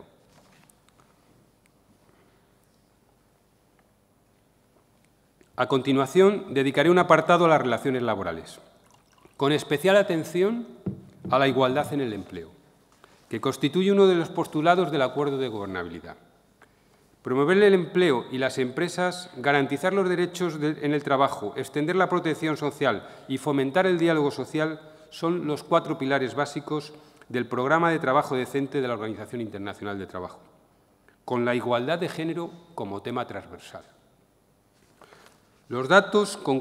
Speaker 1: A continuación, dedicaré un apartado a las relaciones laborales, con especial atención a la igualdad en el empleo, que constituye uno de los postulados del Acuerdo de Gobernabilidad. Promover el empleo y las empresas, garantizar los derechos en el trabajo, extender la protección social y fomentar el diálogo social son los 4 pilares básicos del Programa de Trabajo Decente de la Organización Internacional de Trabajo, con la igualdad de género como tema transversal. Los datos, con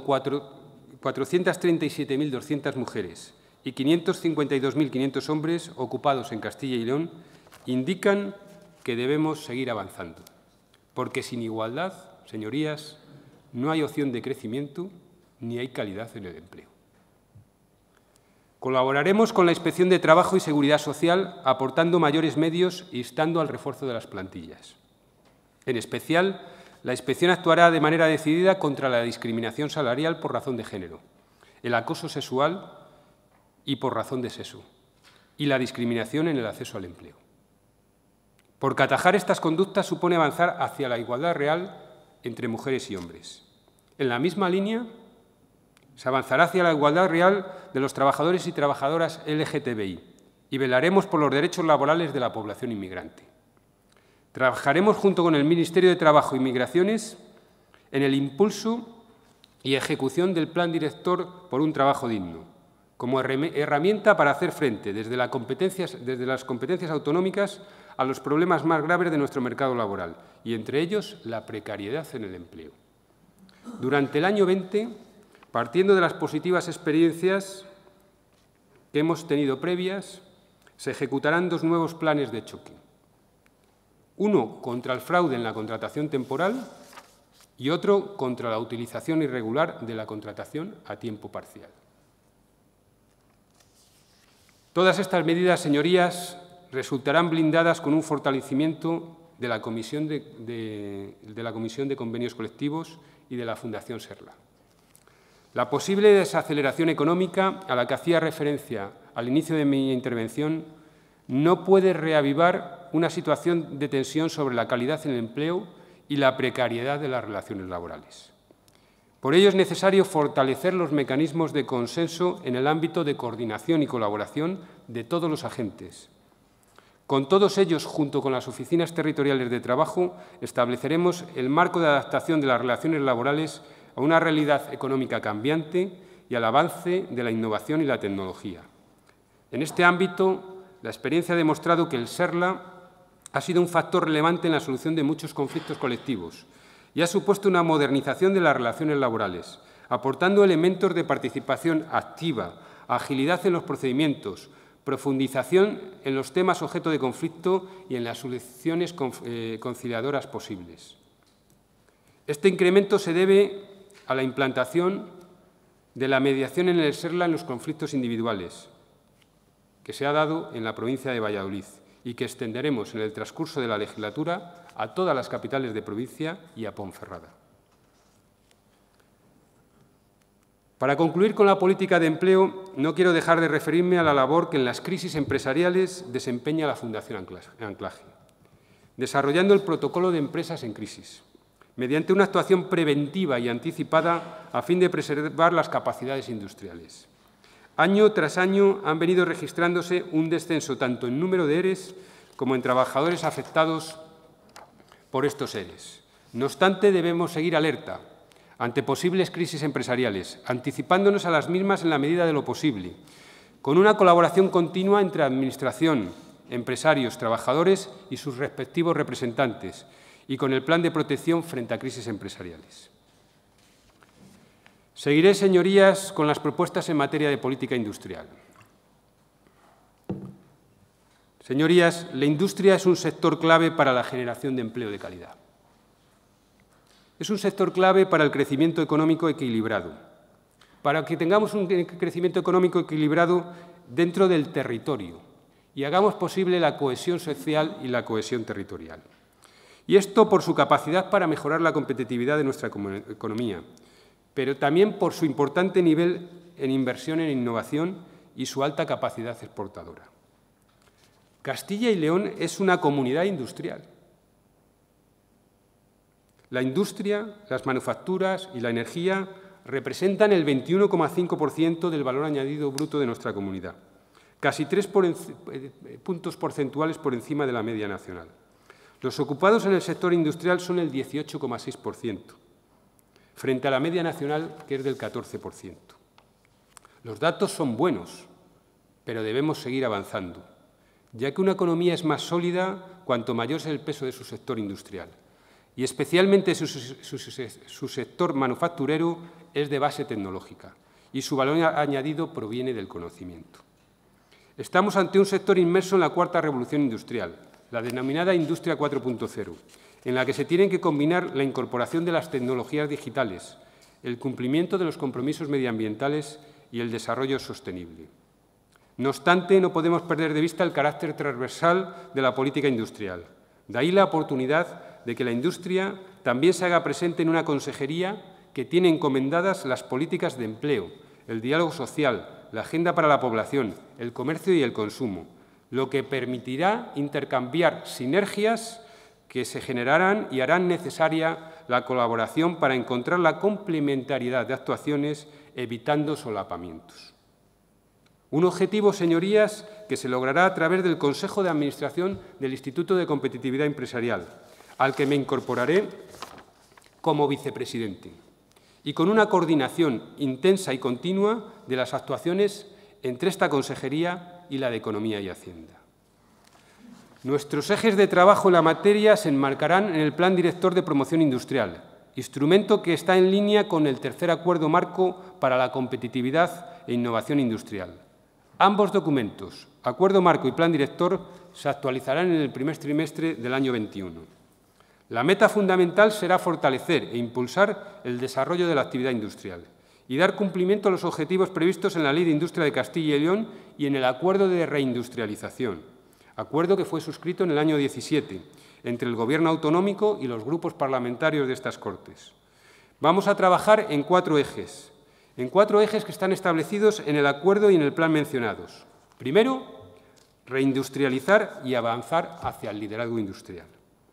Speaker 1: 437.200 mujeres y 552.500 hombres ocupados en Castilla y León, indican que debemos seguir avanzando, porque sin igualdad, señorías, no hay opción de crecimiento ni hay calidad en el empleo. Colaboraremos con la Inspección de Trabajo y Seguridad Social, aportando mayores medios e instando al refuerzo de las plantillas. En especial, la Inspección actuará de manera decidida contra la discriminación salarial por razón de género, el acoso sexual y por razón de sexo, y la discriminación en el acceso al empleo. Porque atajar estas conductas supone avanzar hacia la igualdad real entre mujeres y hombres. En la misma línea, se avanzará hacia la igualdad real de los trabajadores y trabajadoras LGTBI y velaremos por los derechos laborales de la población inmigrante. Trabajaremos junto con el Ministerio de Trabajo y Migraciones en el impulso y ejecución del Plan Director por un trabajo digno, como herramienta para hacer frente desde las competencias autonómicas a los problemas más graves de nuestro mercado laboral, y entre ellos la precariedad en el empleo. Durante el año 20, partiendo de las positivas experiencias que hemos tenido previas, se ejecutarán 2 nuevos planes de choque. Uno contra el fraude en la contratación temporal y otro contra la utilización irregular de la contratación a tiempo parcial. Todas estas medidas, señorías, resultarán blindadas con un fortalecimiento de la Comisión de Convenios Colectivos y de la Fundación Serla. La posible desaceleración económica a la que hacía referencia al inicio de mi intervención no puede reavivar una situación de tensión sobre la calidad en el empleo y la precariedad de las relaciones laborales. Por ello, es necesario fortalecer los mecanismos de consenso en el ámbito de coordinación y colaboración de todos los agentes. Con todos ellos, junto con las oficinas territoriales de trabajo, estableceremos el marco de adaptación de las relaciones laborales a una realidad económica cambiante y al avance de la innovación y la tecnología. En este ámbito, la experiencia ha demostrado que el SERLA ha sido un factor relevante en la solución de muchos conflictos colectivos y ha supuesto una modernización de las relaciones laborales, aportando elementos de participación activa, agilidad en los procedimientos, profundización en los temas objeto de conflicto y en las soluciones conciliadoras posibles. Este incremento se debe a la implantación de la mediación en el SERLA en los conflictos individuales, que se ha dado en la provincia de Valladolid y que extenderemos en el transcurso de la legislatura a todas las capitales de provincia y a Ponferrada. Para concluir con la política de empleo, no quiero dejar de referirme a la labor que en las crisis empresariales desempeña la Fundación Anclaje, desarrollando el protocolo de empresas en crisis, mediante una actuación preventiva y anticipada a fin de preservar las capacidades industriales. Año tras año han venido registrándose un descenso tanto en número de ERES como en trabajadores afectados por estos ERES. No obstante, debemos seguir alerta ante posibles crisis empresariales, anticipándonos a las mismas en la medida de lo posible, con una colaboración continua entre Administración, empresarios, trabajadores y sus respectivos representantes, y con el plan de protección frente a crisis empresariales. Seguiré, señorías, con las propuestas en materia de política industrial. Señorías, la industria es un sector clave para la generación de empleo de calidad. Es un sector clave para el crecimiento económico equilibrado, para que tengamos un crecimiento económico equilibrado dentro del territorio y hagamos posible la cohesión social y la cohesión territorial. Y esto por su capacidad para mejorar la competitividad de nuestra economía, pero también por su importante nivel en inversión en innovación y su alta capacidad exportadora. Castilla y León es una comunidad industrial. La industria, las manufacturas y la energía representan el 21,5% del valor añadido bruto de nuestra comunidad, casi 3 puntos porcentuales por encima de la media nacional. Los ocupados en el sector industrial son el 18,6%, frente a la media nacional, que es del 14%. Los datos son buenos, pero debemos seguir avanzando, ya que una economía es más sólida cuanto mayor es el peso de su sector industrial, y especialmente su sector manufacturero es de base tecnológica, y su valor añadido proviene del conocimiento. Estamos ante un sector inmerso en la cuarta revolución industrial, la denominada Industria 4.0, en la que se tienen que combinar la incorporación de las tecnologías digitales, el cumplimiento de los compromisos medioambientales y el desarrollo sostenible. No obstante, no podemos perder de vista el carácter transversal de la política industrial. De ahí la oportunidad de que la industria también se haga presente en una consejería que tiene encomendadas las políticas de empleo, el diálogo social, la agenda para la población, el comercio y el consumo, lo que permitirá intercambiar sinergias que se generarán y harán necesaria la colaboración para encontrar la complementariedad de actuaciones, evitando solapamientos. Un objetivo, señorías, que se logrará a través del Consejo de Administración del Instituto de Competitividad Empresarial, al que me incorporaré como vicepresidente, y con una coordinación intensa y continua de las actuaciones entre esta consejería y la de Economía y Hacienda. Nuestros ejes de trabajo en la materia se enmarcarán en el Plan Director de Promoción Industrial, instrumento que está en línea con el tercer Acuerdo Marco para la Competitividad e Innovación Industrial. Ambos documentos, Acuerdo Marco y Plan Director, se actualizarán en el primer trimestre del año 21. La meta fundamental será fortalecer e impulsar el desarrollo de la actividad industrial y dar cumplimiento a los objetivos previstos en la Ley de Industria de Castilla y León y en el Acuerdo de Reindustrialización, acuerdo que fue suscrito en el año 17 entre el Gobierno autonómico y los grupos parlamentarios de estas Cortes. Vamos a trabajar en 4 ejes. En 4 ejes que están establecidos en el acuerdo y en el plan mencionados. Primero, reindustrializar y avanzar hacia el liderazgo industrial,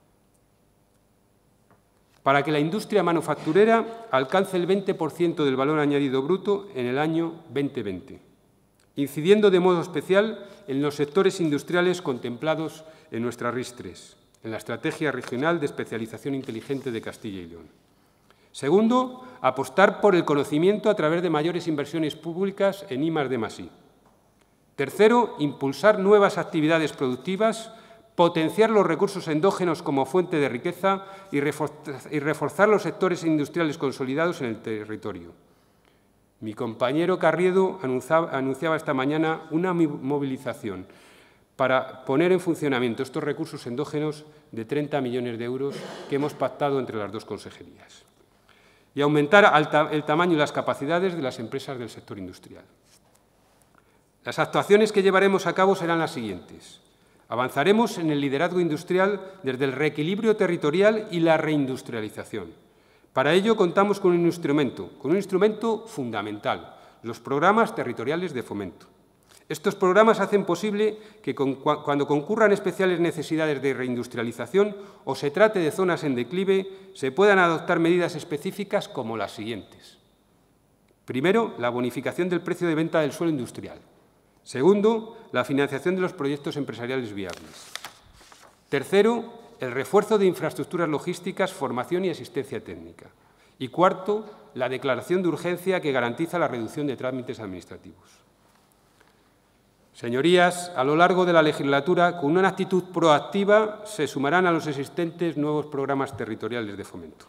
Speaker 1: para que la industria manufacturera alcance el 20% del valor añadido bruto en el año 2020, incidiendo de modo especial en los sectores industriales contemplados en nuestras RIS3, en la Estrategia Regional de Especialización Inteligente de Castilla y León. Segundo, apostar por el conocimiento a través de mayores inversiones públicas en I+D+I. Tercero, impulsar nuevas actividades productivas, potenciar los recursos endógenos como fuente de riqueza y reforzar los sectores industriales consolidados en el territorio. Mi compañero Carriedo anunciaba esta mañana una movilización para poner en funcionamiento estos recursos endógenos de 30 millones de euros que hemos pactado entre las 2 consejerías, y aumentar el tamaño y las capacidades de las empresas del sector industrial. Las actuaciones que llevaremos a cabo serán las siguientes. Avanzaremos en el liderazgo industrial desde el reequilibrio territorial y la reindustrialización. Para ello contamos con un instrumento fundamental, los programas territoriales de fomento. Estos programas hacen posible que cuando concurran especiales necesidades de reindustrialización o se trate de zonas en declive, se puedan adoptar medidas específicas como las siguientes. Primero, la bonificación del precio de venta del suelo industrial. Segundo, la financiación de los proyectos empresariales viables. Tercero, el refuerzo de infraestructuras logísticas, formación y asistencia técnica. Y cuarto, la declaración de urgencia que garantiza la reducción de trámites administrativos. Señorías, a lo largo de la legislatura, con una actitud proactiva, se sumarán a los existentes nuevos programas territoriales de fomento.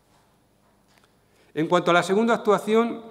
Speaker 1: En cuanto a la segunda actuación,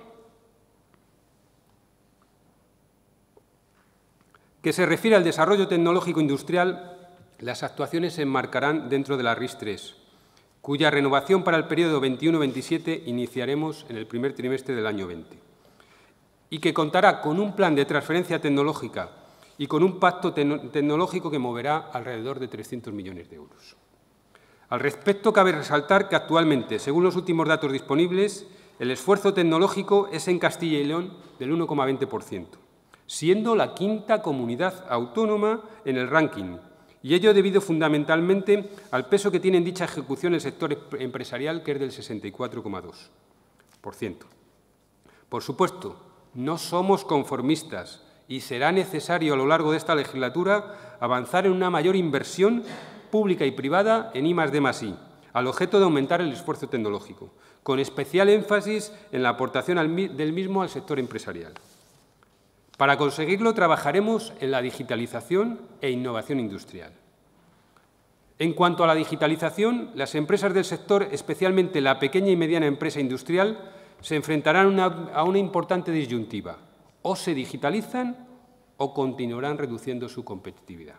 Speaker 1: que se refiere al desarrollo tecnológico industrial, las actuaciones se enmarcarán dentro de la RIS3, cuya renovación para el periodo 21-27 iniciaremos en el primer trimestre del año 20, y que contará con un plan de transferencia tecnológica y con un pacto tecnológico que moverá alrededor de 300 millones de euros. Al respecto, cabe resaltar que actualmente, según los últimos datos disponibles, el esfuerzo tecnológico es en Castilla y León del 1,20%, siendo la quinta comunidad autónoma en el ranking, y ello debido fundamentalmente al peso que tiene en dicha ejecución el sector empresarial, que es del 64,2%. Por supuesto, no somos conformistas y será necesario a lo largo de esta legislatura avanzar en una mayor inversión pública y privada en I+D+I, al objeto de aumentar el esfuerzo tecnológico, con especial énfasis en la aportación del mismo al sector empresarial. Para conseguirlo, trabajaremos en la digitalización e innovación industrial. En cuanto a la digitalización, las empresas del sector, especialmente la pequeña y mediana empresa industrial, se enfrentarán a una importante disyuntiva: o se digitalizan o continuarán reduciendo su competitividad.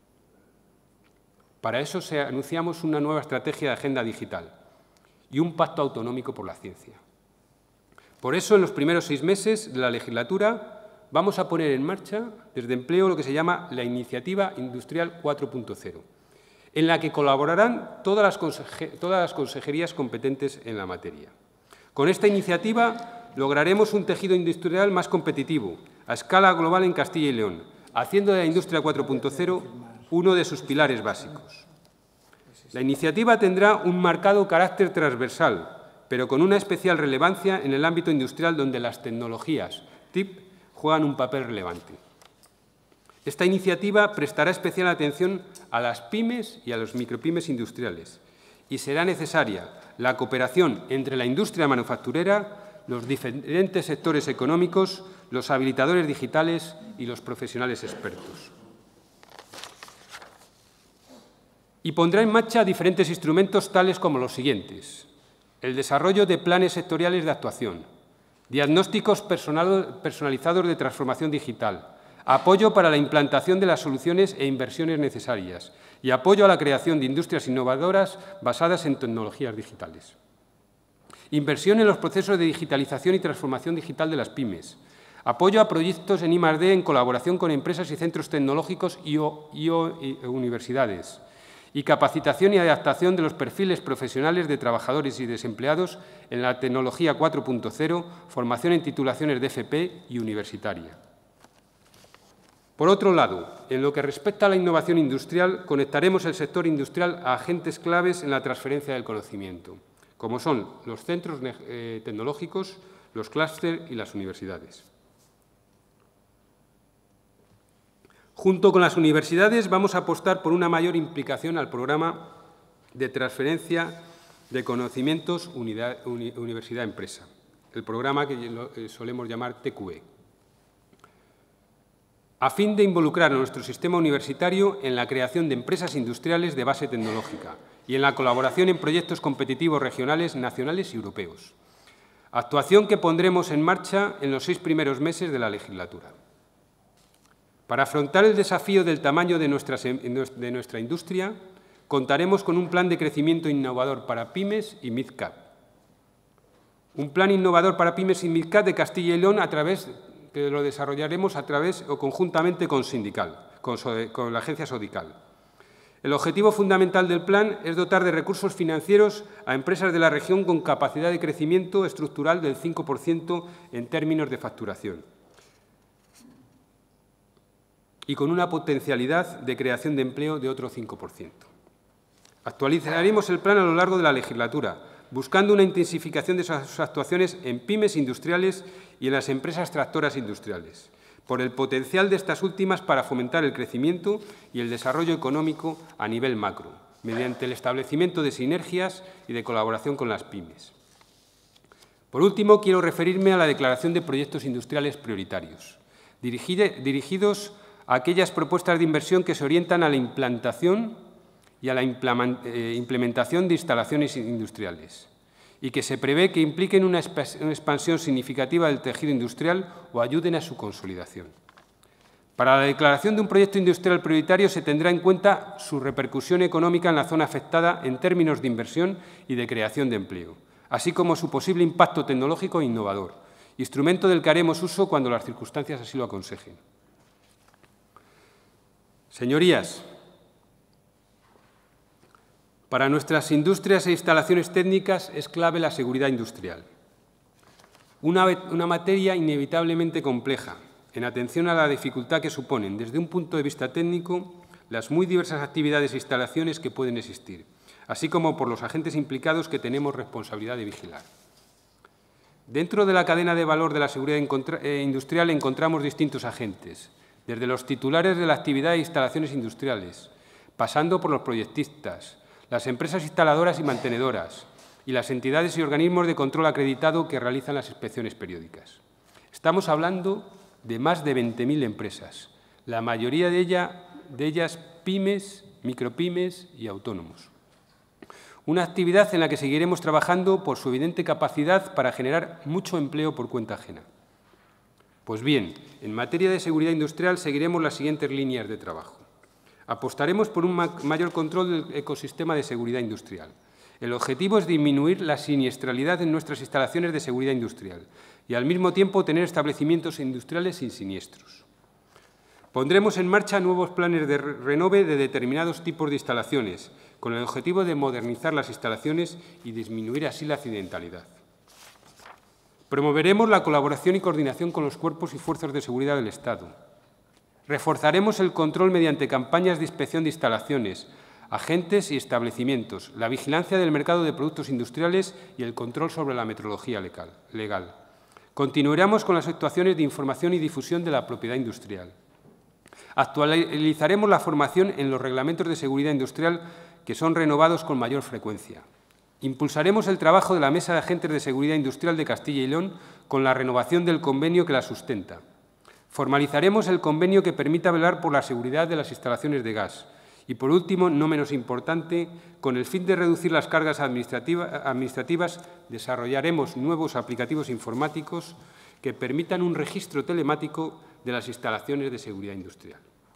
Speaker 1: Para eso anunciamos una nueva estrategia de agenda digital y un pacto autonómico por la ciencia. Por eso, en los primeros 6 meses de la legislatura, vamos a poner en marcha desde Empleo lo que se llama la Iniciativa Industrial 4.0, en la que colaborarán todas las consejerías competentes en la materia. Con esta iniciativa lograremos un tejido industrial más competitivo, a escala global en Castilla y León, haciendo de la Industria 4.0 uno de sus pilares básicos. La iniciativa tendrá un marcado carácter transversal, pero con una especial relevancia en el ámbito industrial, donde las tecnologías TIC juegan un papel relevante. Esta iniciativa prestará especial atención a las pymes y a los micropymes industriales, y será necesaria la cooperación entre la industria manufacturera, los diferentes sectores económicos, los habilitadores digitales y los profesionales expertos. Y pondrá en marcha diferentes instrumentos tales como los siguientes: el desarrollo de planes sectoriales de actuación, diagnósticos personalizados de transformación digital, apoyo para la implantación de las soluciones e inversiones necesarias y apoyo a la creación de industrias innovadoras basadas en tecnologías digitales. Inversión en los procesos de digitalización y transformación digital de las pymes. Apoyo a proyectos en I+D en colaboración con empresas y centros tecnológicos y universidades. Y capacitación y adaptación de los perfiles profesionales de trabajadores y desempleados en la tecnología 4.0, formación en titulaciones de FP y universitaria. Por otro lado, en lo que respecta a la innovación industrial, conectaremos el sector industrial a agentes claves en la transferencia del conocimiento, como son los centros tecnológicos, los clústeres y las universidades. Junto con las universidades, vamos a apostar por una mayor implicación al programa de transferencia de conocimientos universidad-empresa, el programa que solemos llamar TQE, a fin de involucrar a nuestro sistema universitario en la creación de empresas industriales de base tecnológica y en la colaboración en proyectos competitivos regionales, nacionales y europeos. Actuación que pondremos en marcha en los 6 primeros meses de la legislatura. Para afrontar el desafío del tamaño de nuestra industria, contaremos con un plan de crecimiento innovador para pymes y mid-cap. Un plan innovador para pymes y mid-cap de Castilla y León, que lo desarrollaremos conjuntamente con la agencia Sodical. El objetivo fundamental del plan es dotar de recursos financieros a empresas de la región con capacidad de crecimiento estructural del 5% en términos de facturación y con una potencialidad de creación de empleo de otro 5%. Actualizaremos el plan a lo largo de la legislatura, buscando una intensificación de sus actuaciones en pymes industriales y en las empresas tractoras industriales, por el potencial de estas últimas para fomentar el crecimiento y el desarrollo económico a nivel macro, mediante el establecimiento de sinergias y de colaboración con las pymes. Por último, quiero referirme a la declaración de proyectos industriales prioritarios, dirigidos aquellas propuestas de inversión que se orientan a la implantación y a la implementación de instalaciones industriales y que se prevé que impliquen una expansión significativa del tejido industrial o ayuden a su consolidación. Para la declaración de un proyecto industrial prioritario se tendrá en cuenta su repercusión económica en la zona afectada en términos de inversión y de creación de empleo, así como su posible impacto tecnológico e innovador, instrumento del que haremos uso cuando las circunstancias así lo aconsejen. Señorías, para nuestras industrias e instalaciones técnicas es clave la seguridad industrial, una materia inevitablemente compleja, en atención a la dificultad que suponen, desde un punto de vista técnico, las muy diversas actividades e instalaciones que pueden existir, así como por los agentes implicados que tenemos responsabilidad de vigilar. Dentro de la cadena de valor de la seguridad industrial encontramos distintos agentes, desde los titulares de la actividad e instalaciones industriales, pasando por los proyectistas, las empresas instaladoras y mantenedoras y las entidades y organismos de control acreditado que realizan las inspecciones periódicas. Estamos hablando de más de 20.000 empresas, la mayoría de ellas pymes, micropymes y autónomos. Una actividad en la que seguiremos trabajando por su evidente capacidad para generar mucho empleo por cuenta ajena. Pues bien, en materia de seguridad industrial seguiremos las siguientes líneas de trabajo. Apostaremos por un mayor control del ecosistema de seguridad industrial. El objetivo es disminuir la siniestralidad en nuestras instalaciones de seguridad industrial y, al mismo tiempo, tener establecimientos industriales sin siniestros. Pondremos en marcha nuevos planes de renove de determinados tipos de instalaciones, con el objetivo de modernizar las instalaciones y disminuir así la accidentalidad. Promoveremos la colaboración y coordinación con los cuerpos y fuerzas de seguridad del Estado. Reforzaremos el control mediante campañas de inspección de instalaciones, agentes y establecimientos, la vigilancia del mercado de productos industriales y el control sobre la metrología legal. Continuaremos con las actuaciones de información y difusión de la propiedad industrial. Actualizaremos la formación en los reglamentos de seguridad industrial que son renovados con mayor frecuencia. Impulsaremos el trabajo de la Mesa de Agentes de Seguridad Industrial de Castilla y León con la renovación del convenio que la sustenta. Formalizaremos el convenio que permita velar por la seguridad de las instalaciones de gas. Y, por último, no menos importante, con el fin de reducir las cargas administrativas, desarrollaremos nuevos aplicativos informáticos que permitan un registro telemático de las instalaciones de seguridad industrial.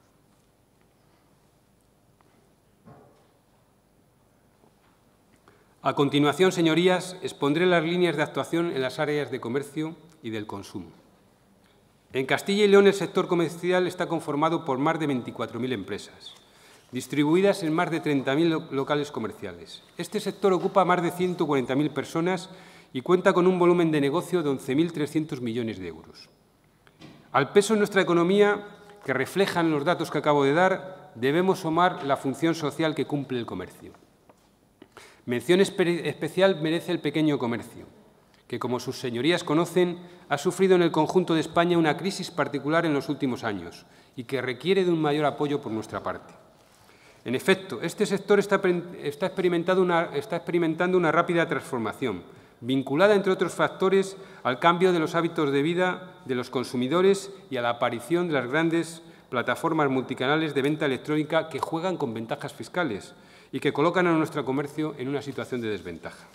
Speaker 1: A continuación, señorías, expondré las líneas de actuación en las áreas de comercio y del consumo. En Castilla y León, el sector comercial está conformado por más de 24.000 empresas, distribuidas en más de 30.000 locales comerciales. Este sector ocupa más de 140.000 personas y cuenta con un volumen de negocio de 11.300 millones de euros. Al peso en nuestra economía, que reflejan los datos que acabo de dar, debemos sumar la función social que cumple el comercio. Mención especial merece el pequeño comercio, que, como sus señorías conocen, ha sufrido en el conjunto de España una crisis particular en los últimos años y que requiere de un mayor apoyo por nuestra parte. En efecto, este sector está experimentando una rápida transformación, vinculada, entre otros factores, al cambio de los hábitos de vida de los consumidores y a la aparición de las grandes plataformas multicanales de venta electrónica que juegan con ventajas fiscales y que colocan a nuestro comercio en una situación de desventaja.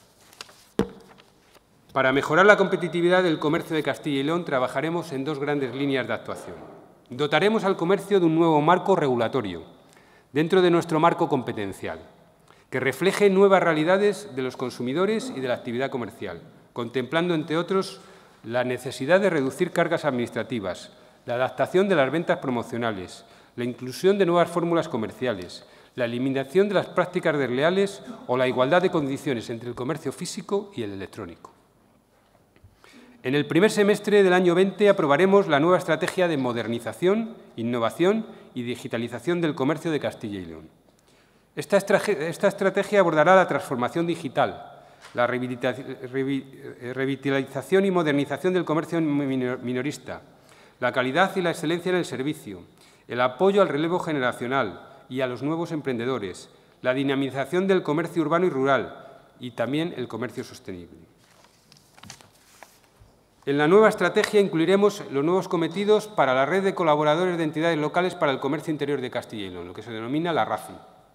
Speaker 1: Para mejorar la competitividad del comercio de Castilla y León, trabajaremos en dos grandes líneas de actuación. Dotaremos al comercio de un nuevo marco regulatorio, dentro de nuestro marco competencial, que refleje nuevas realidades de los consumidores y de la actividad comercial, contemplando, entre otros, la necesidad de reducir cargas administrativas, la adaptación de las ventas promocionales, la inclusión de nuevas fórmulas comerciales, la eliminación de las prácticas desleales o la igualdad de condiciones entre el comercio físico y el electrónico. En el primer semestre del año 20 aprobaremos la nueva estrategia de modernización, innovación y digitalización del comercio de Castilla y León. Esta estrategia abordará la transformación digital, la revitalización y modernización del comercio minorista, la calidad y la excelencia en el servicio, el apoyo al relevo generacional y a los nuevos emprendedores, la dinamización del comercio urbano y rural y también el comercio sostenible. En la nueva estrategia incluiremos los nuevos cometidos para la red de colaboradores de entidades locales para el comercio interior de Castilla y León, lo que se denomina la RACI.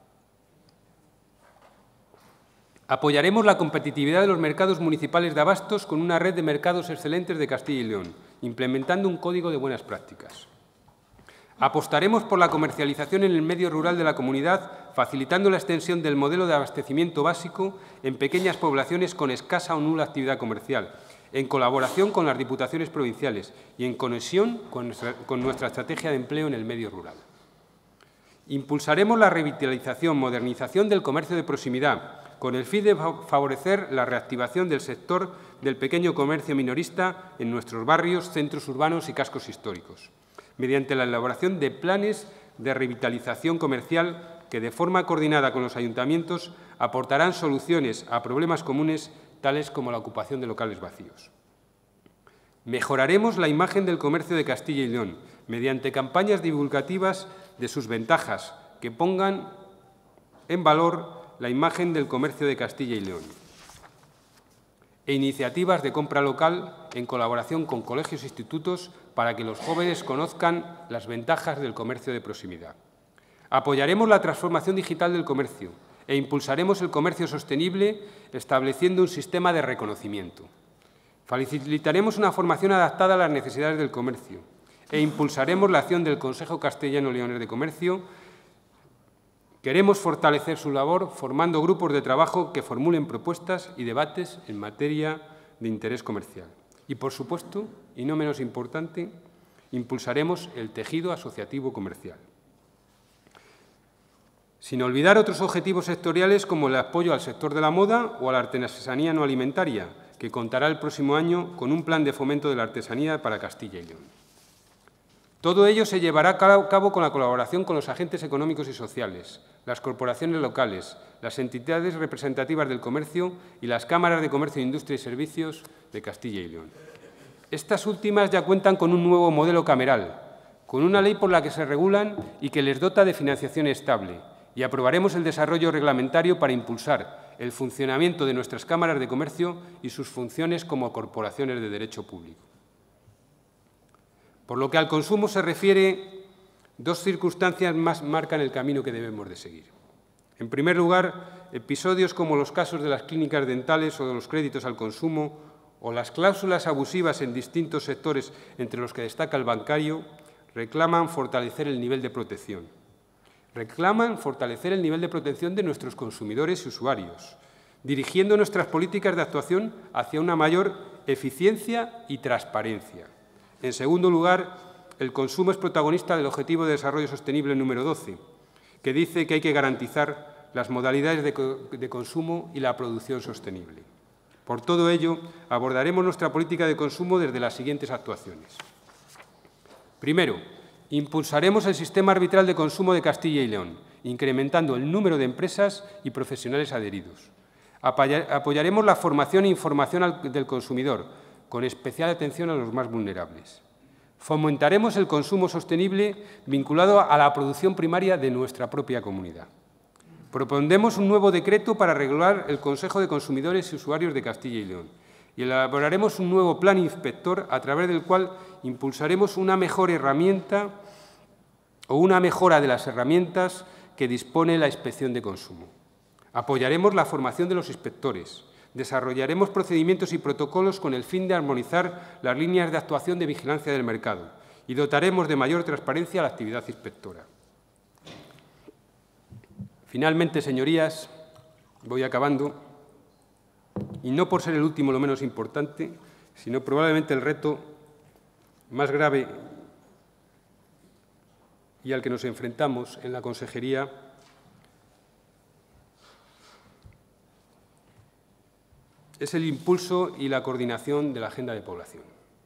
Speaker 1: Apoyaremos la competitividad de los mercados municipales de abastos con una red de mercados excelentes de Castilla y León, implementando un código de buenas prácticas. Apostaremos por la comercialización en el medio rural de la comunidad, facilitando la extensión del modelo de abastecimiento básico en pequeñas poblaciones con escasa o nula actividad comercial, en colaboración con las diputaciones provinciales y en conexión con nuestra estrategia de empleo en el medio rural. Impulsaremos la revitalización, modernización del comercio de proximidad, con el fin de favorecer la reactivación del sector del pequeño comercio minorista en nuestros barrios, centros urbanos y cascos históricos, mediante la elaboración de planes de revitalización comercial que, de forma coordinada con los ayuntamientos, aportarán soluciones a problemas comunes tales como la ocupación de locales vacíos. Mejoraremos la imagen del comercio de Castilla y León mediante campañas divulgativas de sus ventajas que pongan en valor la imagen del comercio de Castilla y León e iniciativas de compra local en colaboración con colegios e institutos para que los jóvenes conozcan las ventajas del comercio de proximidad. Apoyaremos la transformación digital del comercio e impulsaremos el comercio sostenible estableciendo un sistema de reconocimiento. Facilitaremos una formación adaptada a las necesidades del comercio e impulsaremos la acción del Consejo Castellano-Leonés de Comercio. Queremos fortalecer su labor formando grupos de trabajo que formulen propuestas y debates en materia de interés comercial. Y, por supuesto, y no menos importante, impulsaremos el tejido asociativo comercial. Sin olvidar otros objetivos sectoriales como el apoyo al sector de la moda o a la artesanía no alimentaria, que contará el próximo año con un plan de fomento de la artesanía para Castilla y León. Todo ello se llevará a cabo con la colaboración con los agentes económicos y sociales, las corporaciones locales, las entidades representativas del comercio y las cámaras de comercio, industria y servicios de Castilla y León. Estas últimas ya cuentan con un nuevo modelo cameral, con una ley por la que se regulan y que les dota de financiación estable, y aprobaremos el desarrollo reglamentario para impulsar el funcionamiento de nuestras cámaras de comercio y sus funciones como corporaciones de derecho público. Por lo que al consumo se refiere, dos circunstancias más marcan el camino que debemos de seguir. En primer lugar, episodios como los casos de las clínicas dentales o de los créditos al consumo o las cláusulas abusivas en distintos sectores, entre los que destaca el bancario, reclaman fortalecer el nivel de protección. Reclaman fortalecer el nivel de protección de nuestros consumidores y usuarios, dirigiendo nuestras políticas de actuación hacia una mayor eficiencia y transparencia. En segundo lugar, el consumo es protagonista del Objetivo de Desarrollo Sostenible número 12, que dice que hay que garantizar las modalidades de consumo y la producción sostenible. Por todo ello, abordaremos nuestra política de consumo desde las siguientes actuaciones. Primero, impulsaremos el sistema arbitral de consumo de Castilla y León, incrementando el número de empresas y profesionales adheridos. Apoyaremos la formación e información del consumidor, con especial atención a los más vulnerables. Fomentaremos el consumo sostenible vinculado a la producción primaria de nuestra propia comunidad. Propondremos un nuevo decreto para regular el Consejo de Consumidores y Usuarios de Castilla y León y elaboraremos un nuevo plan inspector a través del cual impulsaremos una mejor herramienta o una mejora de las herramientas que dispone la Inspección de Consumo. Apoyaremos la formación de los inspectores. Desarrollaremos procedimientos y protocolos con el fin de armonizar las líneas de actuación de vigilancia del mercado y dotaremos de mayor transparencia a la actividad inspectora. Finalmente, señorías, voy acabando, y no por ser el último lo menos importante, sino probablemente el reto más grave y al que nos enfrentamos en la Consejería es el impulso y la coordinación de la agenda de población.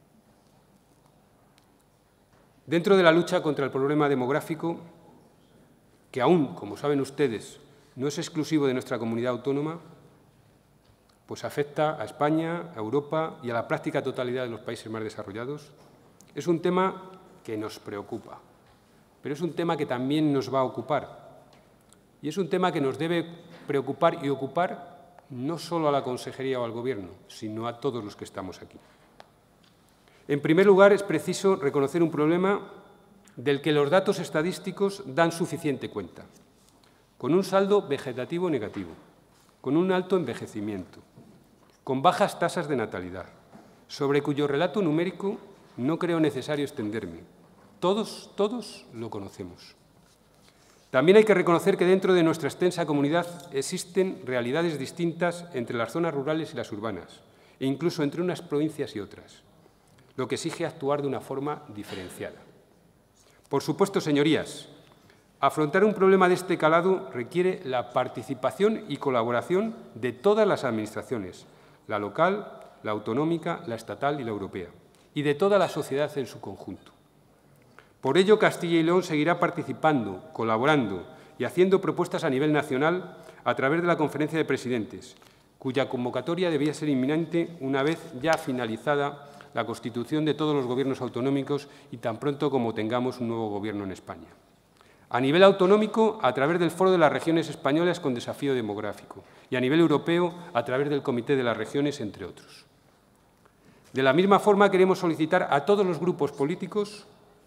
Speaker 1: Dentro de la lucha contra el problema demográfico, que aún, como saben ustedes, no es exclusivo de nuestra comunidad autónoma, pues afecta a España, a Europa y a la práctica totalidad de los países más desarrollados, es un tema que nos preocupa, pero es un tema que también nos va a ocupar. Y es un tema que nos debe preocupar y ocupar no solo a la Consejería o al Gobierno, sino a todos los que estamos aquí. En primer lugar, es preciso reconocer un problema del que los datos estadísticos dan suficiente cuenta, con un saldo vegetativo negativo, con un alto envejecimiento, con bajas tasas de natalidad, sobre cuyo relato numérico no creo necesario extenderme. Todos lo conocemos. También hay que reconocer que dentro de nuestra extensa comunidad existen realidades distintas entre las zonas rurales y las urbanas, e incluso entre unas provincias y otras, lo que exige actuar de una forma diferenciada. Por supuesto, señorías, afrontar un problema de este calado requiere la participación y colaboración de todas las administraciones, la local, la autonómica, la estatal y la europea, y de toda la sociedad en su conjunto. Por ello, Castilla y León seguirá participando, colaborando y haciendo propuestas a nivel nacional a través de la Conferencia de Presidentes, cuya convocatoria debía ser inminente una vez ya finalizada la constitución de todos los gobiernos autonómicos y tan pronto como tengamos un nuevo gobierno en España. A nivel autonómico, a través del Foro de las Regiones Españolas con Desafío Demográfico, y a nivel europeo, a través del Comité de las Regiones, entre otros. De la misma forma, queremos solicitar a todos los grupos políticos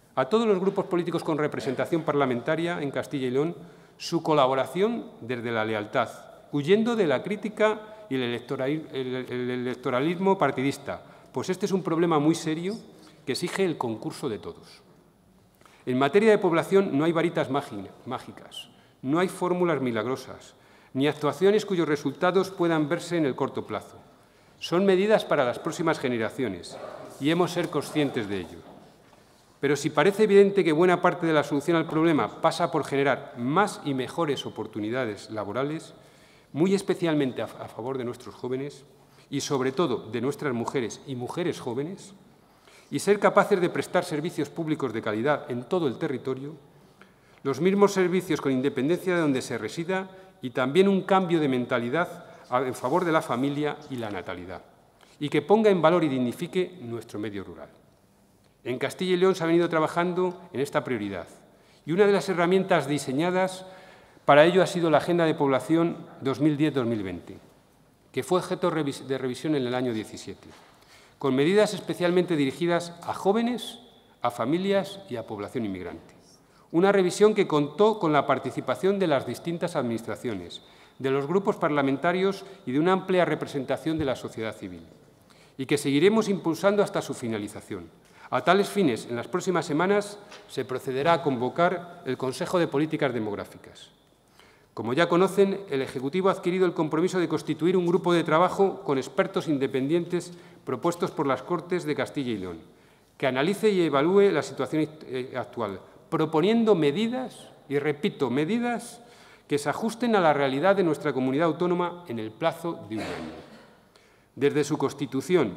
Speaker 1: con representación parlamentaria en Castilla y León, su colaboración desde la lealtad, huyendo de la crítica y el electoralismo partidista, pues este es un problema muy serio que exige el concurso de todos. En materia de población no hay varitas mágicas, no hay fórmulas milagrosas, ni actuaciones cuyos resultados puedan verse en el corto plazo. Son medidas para las próximas generaciones y hemos de ser conscientes de ello. Pero si parece evidente que buena parte de la solución al problema pasa por generar más y mejores oportunidades laborales, muy especialmente a favor de nuestros jóvenes y, sobre todo, de nuestras mujeres y mujeres jóvenes, y ser capaces de prestar servicios públicos de calidad en todo el territorio, los mismos servicios con independencia de donde se resida y también un cambio de mentalidad en favor de la familia y la natalidad, y que ponga en valor y dignifique nuestro medio rural. En Castilla y León se ha venido trabajando en esta prioridad, y una de las herramientas diseñadas para ello ha sido la Agenda de Población 2010-2020, que fue objeto de revisión en el año 17, con medidas especialmente dirigidas a jóvenes, a familias y a población inmigrante. Una revisión que contó con la participación de las distintas administraciones, de los grupos parlamentarios y de una amplia representación de la sociedad civil, y que seguiremos impulsando hasta su finalización. A tales fines, en las próximas semanas se procederá a convocar el Consejo de Políticas Demográficas. Como ya conocen, el Ejecutivo ha adquirido el compromiso de constituir un grupo de trabajo con expertos independientes propuestos por las Cortes de Castilla y León, que analice y evalúe la situación actual, proponiendo medidas, y repito, medidas que se ajusten a la realidad de nuestra comunidad autónoma en el plazo de un año. Desde su constitución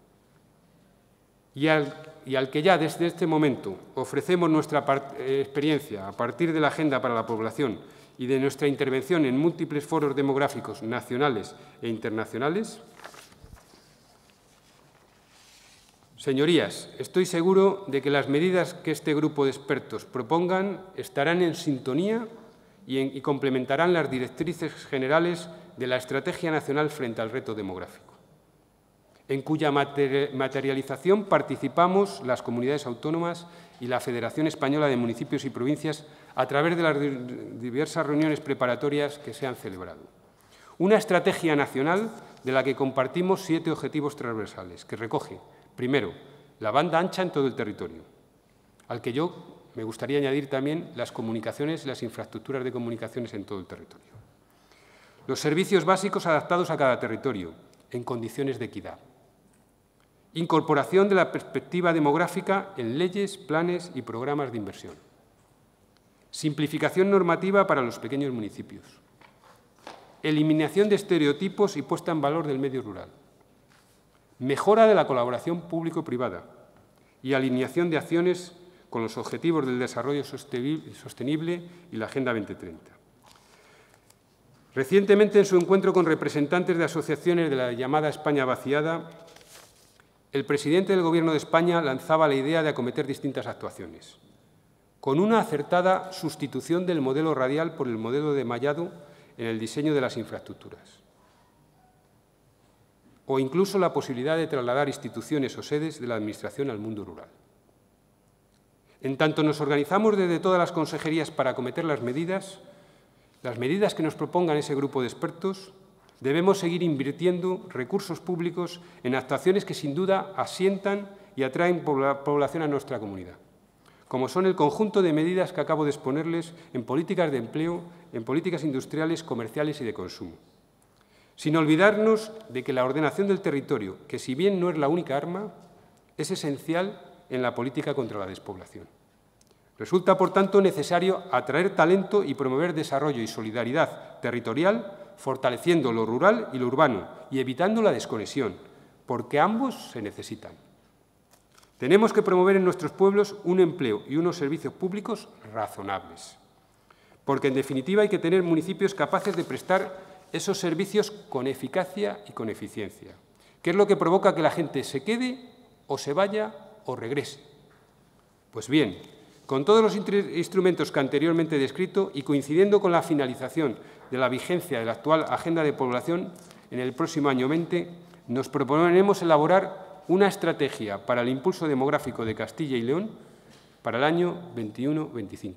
Speaker 1: y al que ya desde este momento ofrecemos nuestra experiencia a partir de la Agenda para la Población y de nuestra intervención en múltiples foros demográficos nacionales e internacionales, señorías, estoy seguro de que las medidas que este grupo de expertos propongan estarán en sintonía y complementarán las directrices generales de la Estrategia Nacional frente al reto demográfico, en cuya materialización participamos las comunidades autónomas y la Federación Española de Municipios y Provincias a través de las diversas reuniones preparatorias que se han celebrado. Una estrategia nacional de la que compartimos 7 objetivos transversales, que recoge, primero, la banda ancha en todo el territorio, al que yo me gustaría añadir también las comunicaciones y las infraestructuras de comunicaciones en todo el territorio. Los servicios básicos adaptados a cada territorio, en condiciones de equidad. Incorporación de la perspectiva demográfica en leyes, planes y programas de inversión. Simplificación normativa para los pequeños municipios. Eliminación de estereotipos y puesta en valor del medio rural. Mejora de la colaboración público-privada y alineación de acciones con los objetivos del desarrollo sostenible y la Agenda 2030. Recientemente, en su encuentro con representantes de asociaciones de la llamada España vaciada, el presidente del Gobierno de España lanzaba la idea de acometer distintas actuaciones, con una acertada sustitución del modelo radial por el modelo de mallado en el diseño de las infraestructuras. o incluso la posibilidad de trasladar instituciones o sedes de la Administración al mundo rural. En tanto nos organizamos desde todas las consejerías para acometer las medidas que nos propongan ese grupo de expertos, debemos seguir invirtiendo recursos públicos en actuaciones que sin duda asientan y atraen población a nuestra comunidad, como son el conjunto de medidas que acabo de exponerles en políticas de empleo, en políticas industriales, comerciales y de consumo. Sin olvidarnos de que la ordenación del territorio, que si bien no es la única arma, es esencial en la política contra la despoblación. Resulta, por tanto, necesario atraer talento y promover desarrollo y solidaridad territorial, fortaleciendo lo rural y lo urbano y evitando la desconexión, porque ambos se necesitan. Tenemos que promover en nuestros pueblos un empleo y unos servicios públicos razonables, porque, en definitiva, hay que tener municipios capaces de prestar esos servicios con eficacia y con eficiencia, que es lo que provoca que la gente se quede o se vaya o regrese. Pues bien, con todos los instrumentos que anteriormente he descrito y coincidiendo con la finalización de la vigencia de la actual Agenda de Población en el próximo año 20, nos proponemos elaborar una estrategia para el impulso demográfico de Castilla y León para el año 21-25,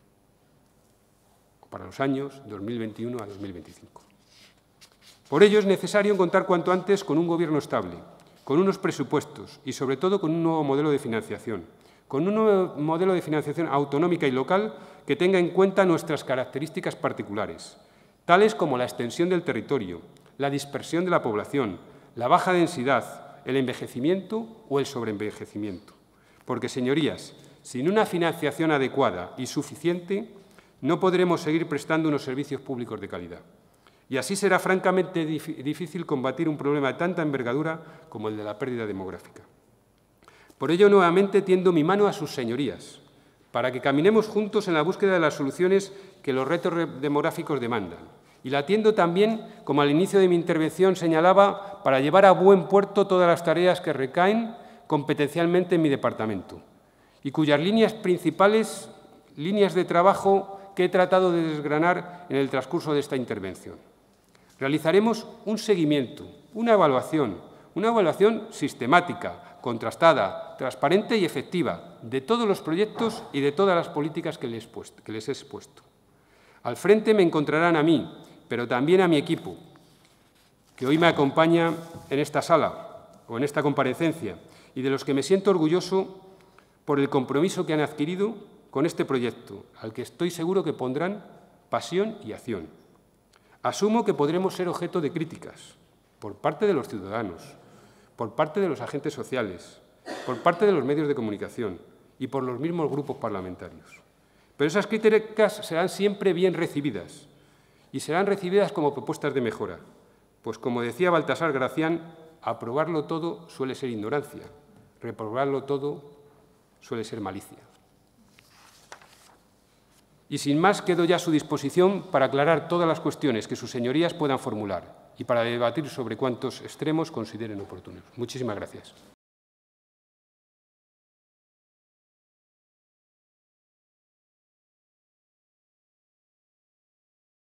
Speaker 1: o para los años 2021 a 2025. Por ello es necesario contar cuanto antes con un Gobierno estable, con unos presupuestos y, sobre todo, con un nuevo modelo de financiación, con un nuevo modelo de financiación autonómica y local que tenga en cuenta nuestras características particulares, tales como la extensión del territorio, la dispersión de la población, la baja densidad, el envejecimiento o el sobreenvejecimiento. Porque, señorías, sin una financiación adecuada y suficiente, no podremos seguir prestando unos servicios públicos de calidad. Y así será francamente difícil combatir un problema de tanta envergadura como el de la pérdida demográfica. Por ello, nuevamente, tiendo mi mano a sus señorías, para que caminemos juntos en la búsqueda de las soluciones que los retos demográficos demandan. Y la tiendo también, como al inicio de mi intervención señalaba, para llevar a buen puerto todas las tareas que recaen competencialmente en mi departamento y cuyas líneas principales, líneas de trabajo que he tratado de desgranar en el transcurso de esta intervención. Realizaremos un seguimiento, una evaluación sistemática, contrastada, transparente y efectiva de todos los proyectos y de todas las políticas que les he expuesto. Al frente me encontrarán a mí, pero también a mi equipo, que hoy me acompaña en esta sala o en esta comparecencia y de los que me siento orgulloso por el compromiso que han adquirido con este proyecto, al que estoy seguro que pondrán pasión y acción. Asumo que podremos ser objeto de críticas por parte de los ciudadanos, por parte de los agentes sociales, por parte de los medios de comunicación y por los mismos grupos parlamentarios. Pero esas críticas serán siempre bien recibidas y serán recibidas como propuestas de mejora, pues, como decía Baltasar Gracián, aprobarlo todo suele ser ignorancia, reprobarlo todo suele ser malicia. Y sin más, quedo ya a su disposición para aclarar todas las cuestiones que sus señorías puedan formular y para debatir sobre cuantos extremos consideren oportunos. Muchísimas gracias.